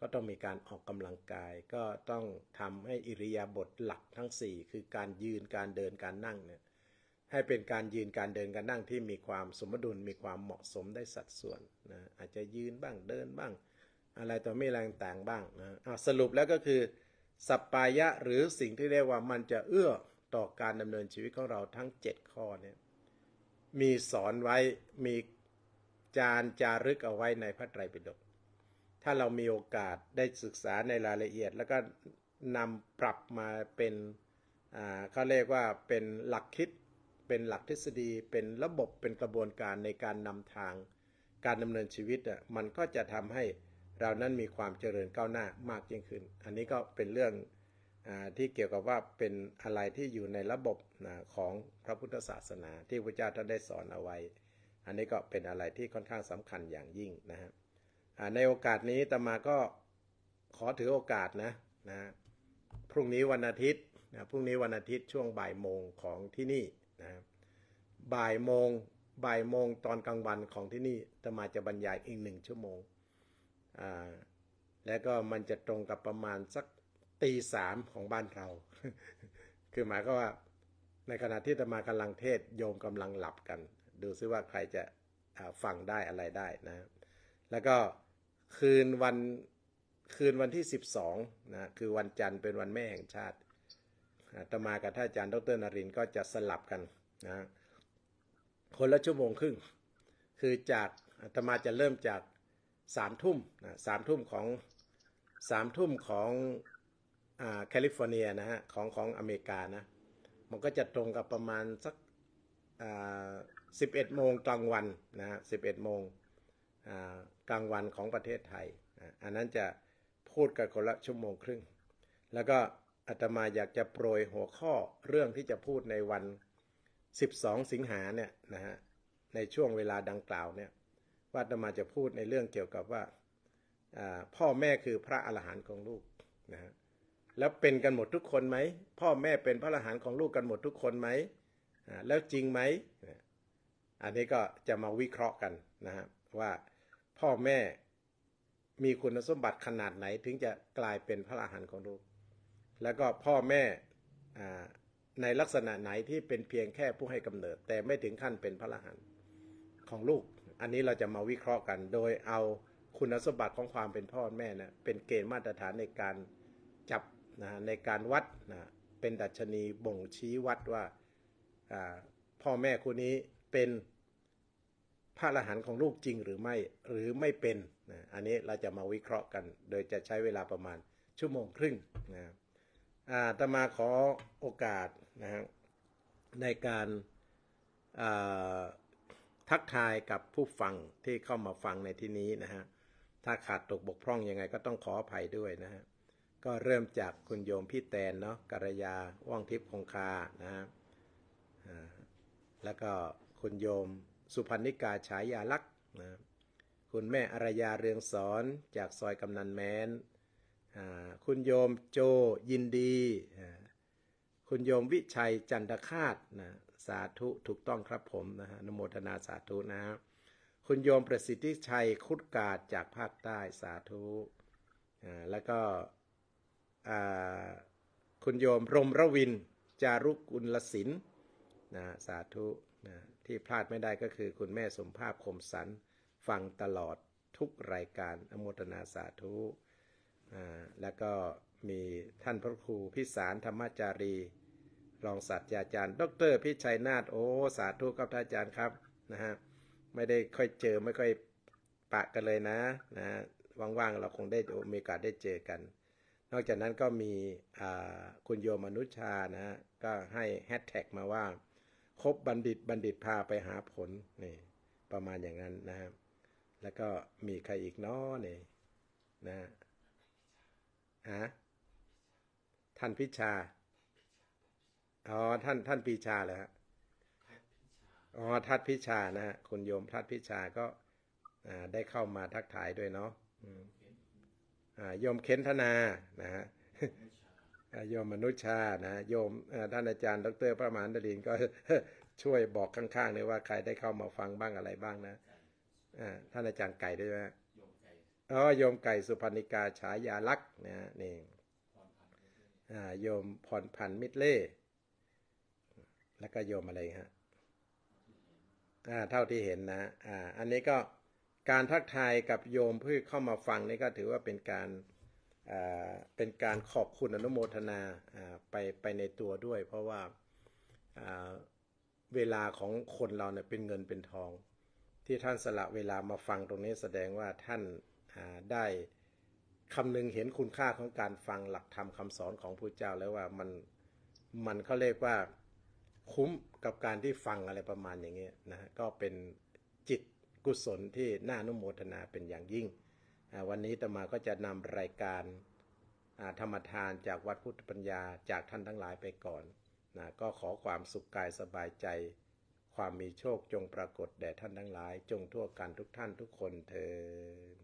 ก็ต้องมีการออกกำลังกายก็ต้องทำให้อิริยาบถหลักทั้งสี่คือการยืนการเดินการนั่งเนี่ยให้เป็นการยืนการเดินการนั่งที่มีความสมดุลมีความเหมาะสมได้สัดส่วนนะอาจจะยืนบ้างเดินบ้างอะไรต่อไม่แรงต่างบ้างนะสรุปแล้วก็คือสัปปายะหรือสิ่งที่เรียกว่ามันจะเอื้อต่อการดำเนินชีวิตของเราทั้งเจ็ดข้อเนี่ยมีสอนไว้มีจารึกจารึกเอาไว้ในพระไตรปิฎกถ้าเรามีโอกาสได้ศึกษาในรายละเอียดแล้วก็นำปรับมาเป็นเขาเรียกว่าเป็นหลักคิดเป็นหลักทฤษฎีเป็นระบบเป็นกระบวนการในการนำทางการดำเนินชีวิตอ่ะมันก็จะทำให้เรานั้นมีความเจริญก้าวหน้ามากยิ่งขึ้นอันนี้ก็เป็นเรื่องที่เกี่ยวกับว่าเป็นอะไรที่อยู่ในระบบของพระพุทธศาสนาที่พระเจ้าท่านได้สอนเอาไว้อันนี้ก็เป็นอะไรที่ค่อนข้างสำคัญอย่างยิ่งนะฮะในโอกาสนี้อาตมาก็ขอถือโอกาสนะนะพรุ่งนี้วันอาทิตย์นะพรุ่งนี้วันอาทิตย์ช่วงบ่ายโมงของที่นี่นะบ่ายโมงบ่ายโมงตอนกลางวันของที่นี่อาตมาจะบรรยายอีกหนึ่งชั่วโมงอ่าแล้วก็มันจะตรงกับประมาณสักตีสามของบ้านเรา คือหมายก็ว่าในขณะที่อาตมากำลังเทศโยมกำลังหลับกันดูซิว่าใครจะฟังได้อะไรได้นะแล้วก็คืนวันคืนวันที่สิบสองนะคือวันจันทร์เป็นวันแม่แห่งชาติอาตมากับท่านอาจารย์ดร.นรินทร์ก็จะสลับกันนะคนละชั่วโมงครึ่งคือจากอาตมาจะเริ่มจากสามทุ่มนะสามทุ่มของสามทุ่มของอ่าแคลิฟอร์เนียนะฮะของของอเมริกานะมันก็จะตรงกับประมาณสักอ่าสิบเอ็ดโมงกลางวันนะฮะสิบเอ็ดโมงกลางวันของประเทศไทยอันนั้นจะพูดกันคนละชั่วโมงครึ่งแล้วก็อาตมาอยากจะโปรยหัวข้อเรื่องที่จะพูดในวันสิบสองสิงหาเนี่ยนะฮะในช่วงเวลาดังกล่าวเนี่ยว่าอาตมาจะพูดในเรื่องเกี่ยวกับว่าพ่อแม่คือพระอรหันต์ของลูกนะฮะแล้วเป็นกันหมดทุกคนไหมพ่อแม่เป็นพระอรหันต์ของลูกกันหมดทุกคนไหมแล้วจริงไหมอันนี้ก็จะมาวิเคราะห์กันนะฮะว่าพ่อแม่มีคุณสมบัติขนาดไหนถึงจะกลายเป็นพระอรหันต์ของลูกแล้วก็พ่อแม่ในลักษณะไหนที่เป็นเพียงแค่ผู้ให้กำเนิดแต่ไม่ถึงขั้นเป็นพระอรหันต์ของลูกอันนี้เราจะมาวิเคราะห์กันโดยเอาคุณสมบัติของความเป็นพ่อแม่นะเป็นเกณฑ์มาตรฐานในการจับนะในการวัดนะเป็นดัชนีบ่งชี้วัดว่าพ่อแม่คู่นี้เป็นพระอรหันต์ของลูกจริงหรือไม่หรือไม่เป็นนะอันนี้เราจะมาวิเคราะห์กันโดยจะใช้เวลาประมาณชั่วโมงครึ่งนะอาตมาขอโอกาสนะฮะในการทักทายกับผู้ฟังที่เข้ามาฟังในที่นี้นะฮะถ้าขาดตกบกพร่องยังไงก็ต้องขออภัยด้วยนะฮะก็เริ่มจากคุณโยมพี่แตนเนาะกัลยาว่องทิพย์คงคานะฮะแล้วก็คุณโยมสุพรรณิกาฉายาลักษณ์นะคุณแม่อรยาเรืองสอนจากซอยกำนันแม้นคุณโยมโจยินดีคุณโยมวิชัยจันทคาตนะสาธุถูกต้องครับผมนะฮะนโมทนาสาธุนะฮะคุณโยมประสิทธิชัยคุดกาดจากภาคใต้สาธุแล้วก็คุณโยมรมระวินจารุกุลศิลป์นะสาธุนะที่พลาดไม่ได้ก็คือคุณแม่สมภาพคมสันฟังตลอดทุกรายการอนุโมทนาสาธุแล้วก็มีท่านพระครูพิสารธรรมจารีรองศาสตราจารย์ดร.พิชัยนาถโอสาธุครับท่านอาจารย์ครับนะฮะไม่ได้ค่อยเจอไม่ค่อยปะกันเลยนะนะว่างๆเราคงได้มีโอกาสได้เจอกันนอกจากนั้นก็มีคุณโยมอนุชานะฮะก็ให้แฮชแท็กมาว่าคบบัณฑิตบัณฑิตพาไปหาผลนี่ประมาณอย่างนั้นนะครับแล้วก็มีใครอีกน้อนี่นะฮะท่านพิชาอ๋อท่านท่านปีชาเลยฮะอ๋อทัดพิชานะฮะคุณโยมทัดพิชาก็ได้เข้ามาทักทายด้วยเนาะโยมเค้นธนานะฮะโยมมนุษย์ชานะโยมท่านอาจารย์ดร.พระมหานรินทร์ก็ช่วยบอกข้างๆเลยว่าใครได้เข้ามาฟังบ้างอะไรบ้างนะท่านอาจารย์ไก่ด้วยไหมอ๋อโยมไก่สุพรรณิกาฉายาลักษณ์นะนี่อ่าโยมพรพันธ์มิตรเล่แล้วก็โยมอะไรฮะอ่าเท่าที่เห็นนะอ่าอันนี้ก็การทักทายกับโยมเพื่อเข้ามาฟังนี่ก็ถือว่าเป็นการอ่าเป็นการขอบคุณอนุโมทนาอ่าไปไปในตัวด้วยเพราะว่าอ่าเวลาของคนเราเนี่ยเป็นเงินเป็นทองที่ท่านสละเวลามาฟังตรงนี้แสดงว่าท่านอ่าได้คำนึงเห็นคุณค่าของการฟังหลักธรรมคำสอนของพระเจ้าแล้วว่ามันมันเขาเรียกว่าคุ้มกับการที่ฟังอะไรประมาณอย่างเงี้ยนะฮะก็เป็นจิตกุศลที่น่าอนุโมทนาเป็นอย่างยิ่งอ่าวันนี้อาตมาก็จะนำรายการอ่าธรรมทานจากวัดพุทธปัญญาจากท่านทั้งหลายไปก่อนนะก็ขอความสุขกายสบายใจความมีโชคจงปรากฏแด่ท่านทั้งหลายจงทั่วกันทุกท่านทุกคนเทอญ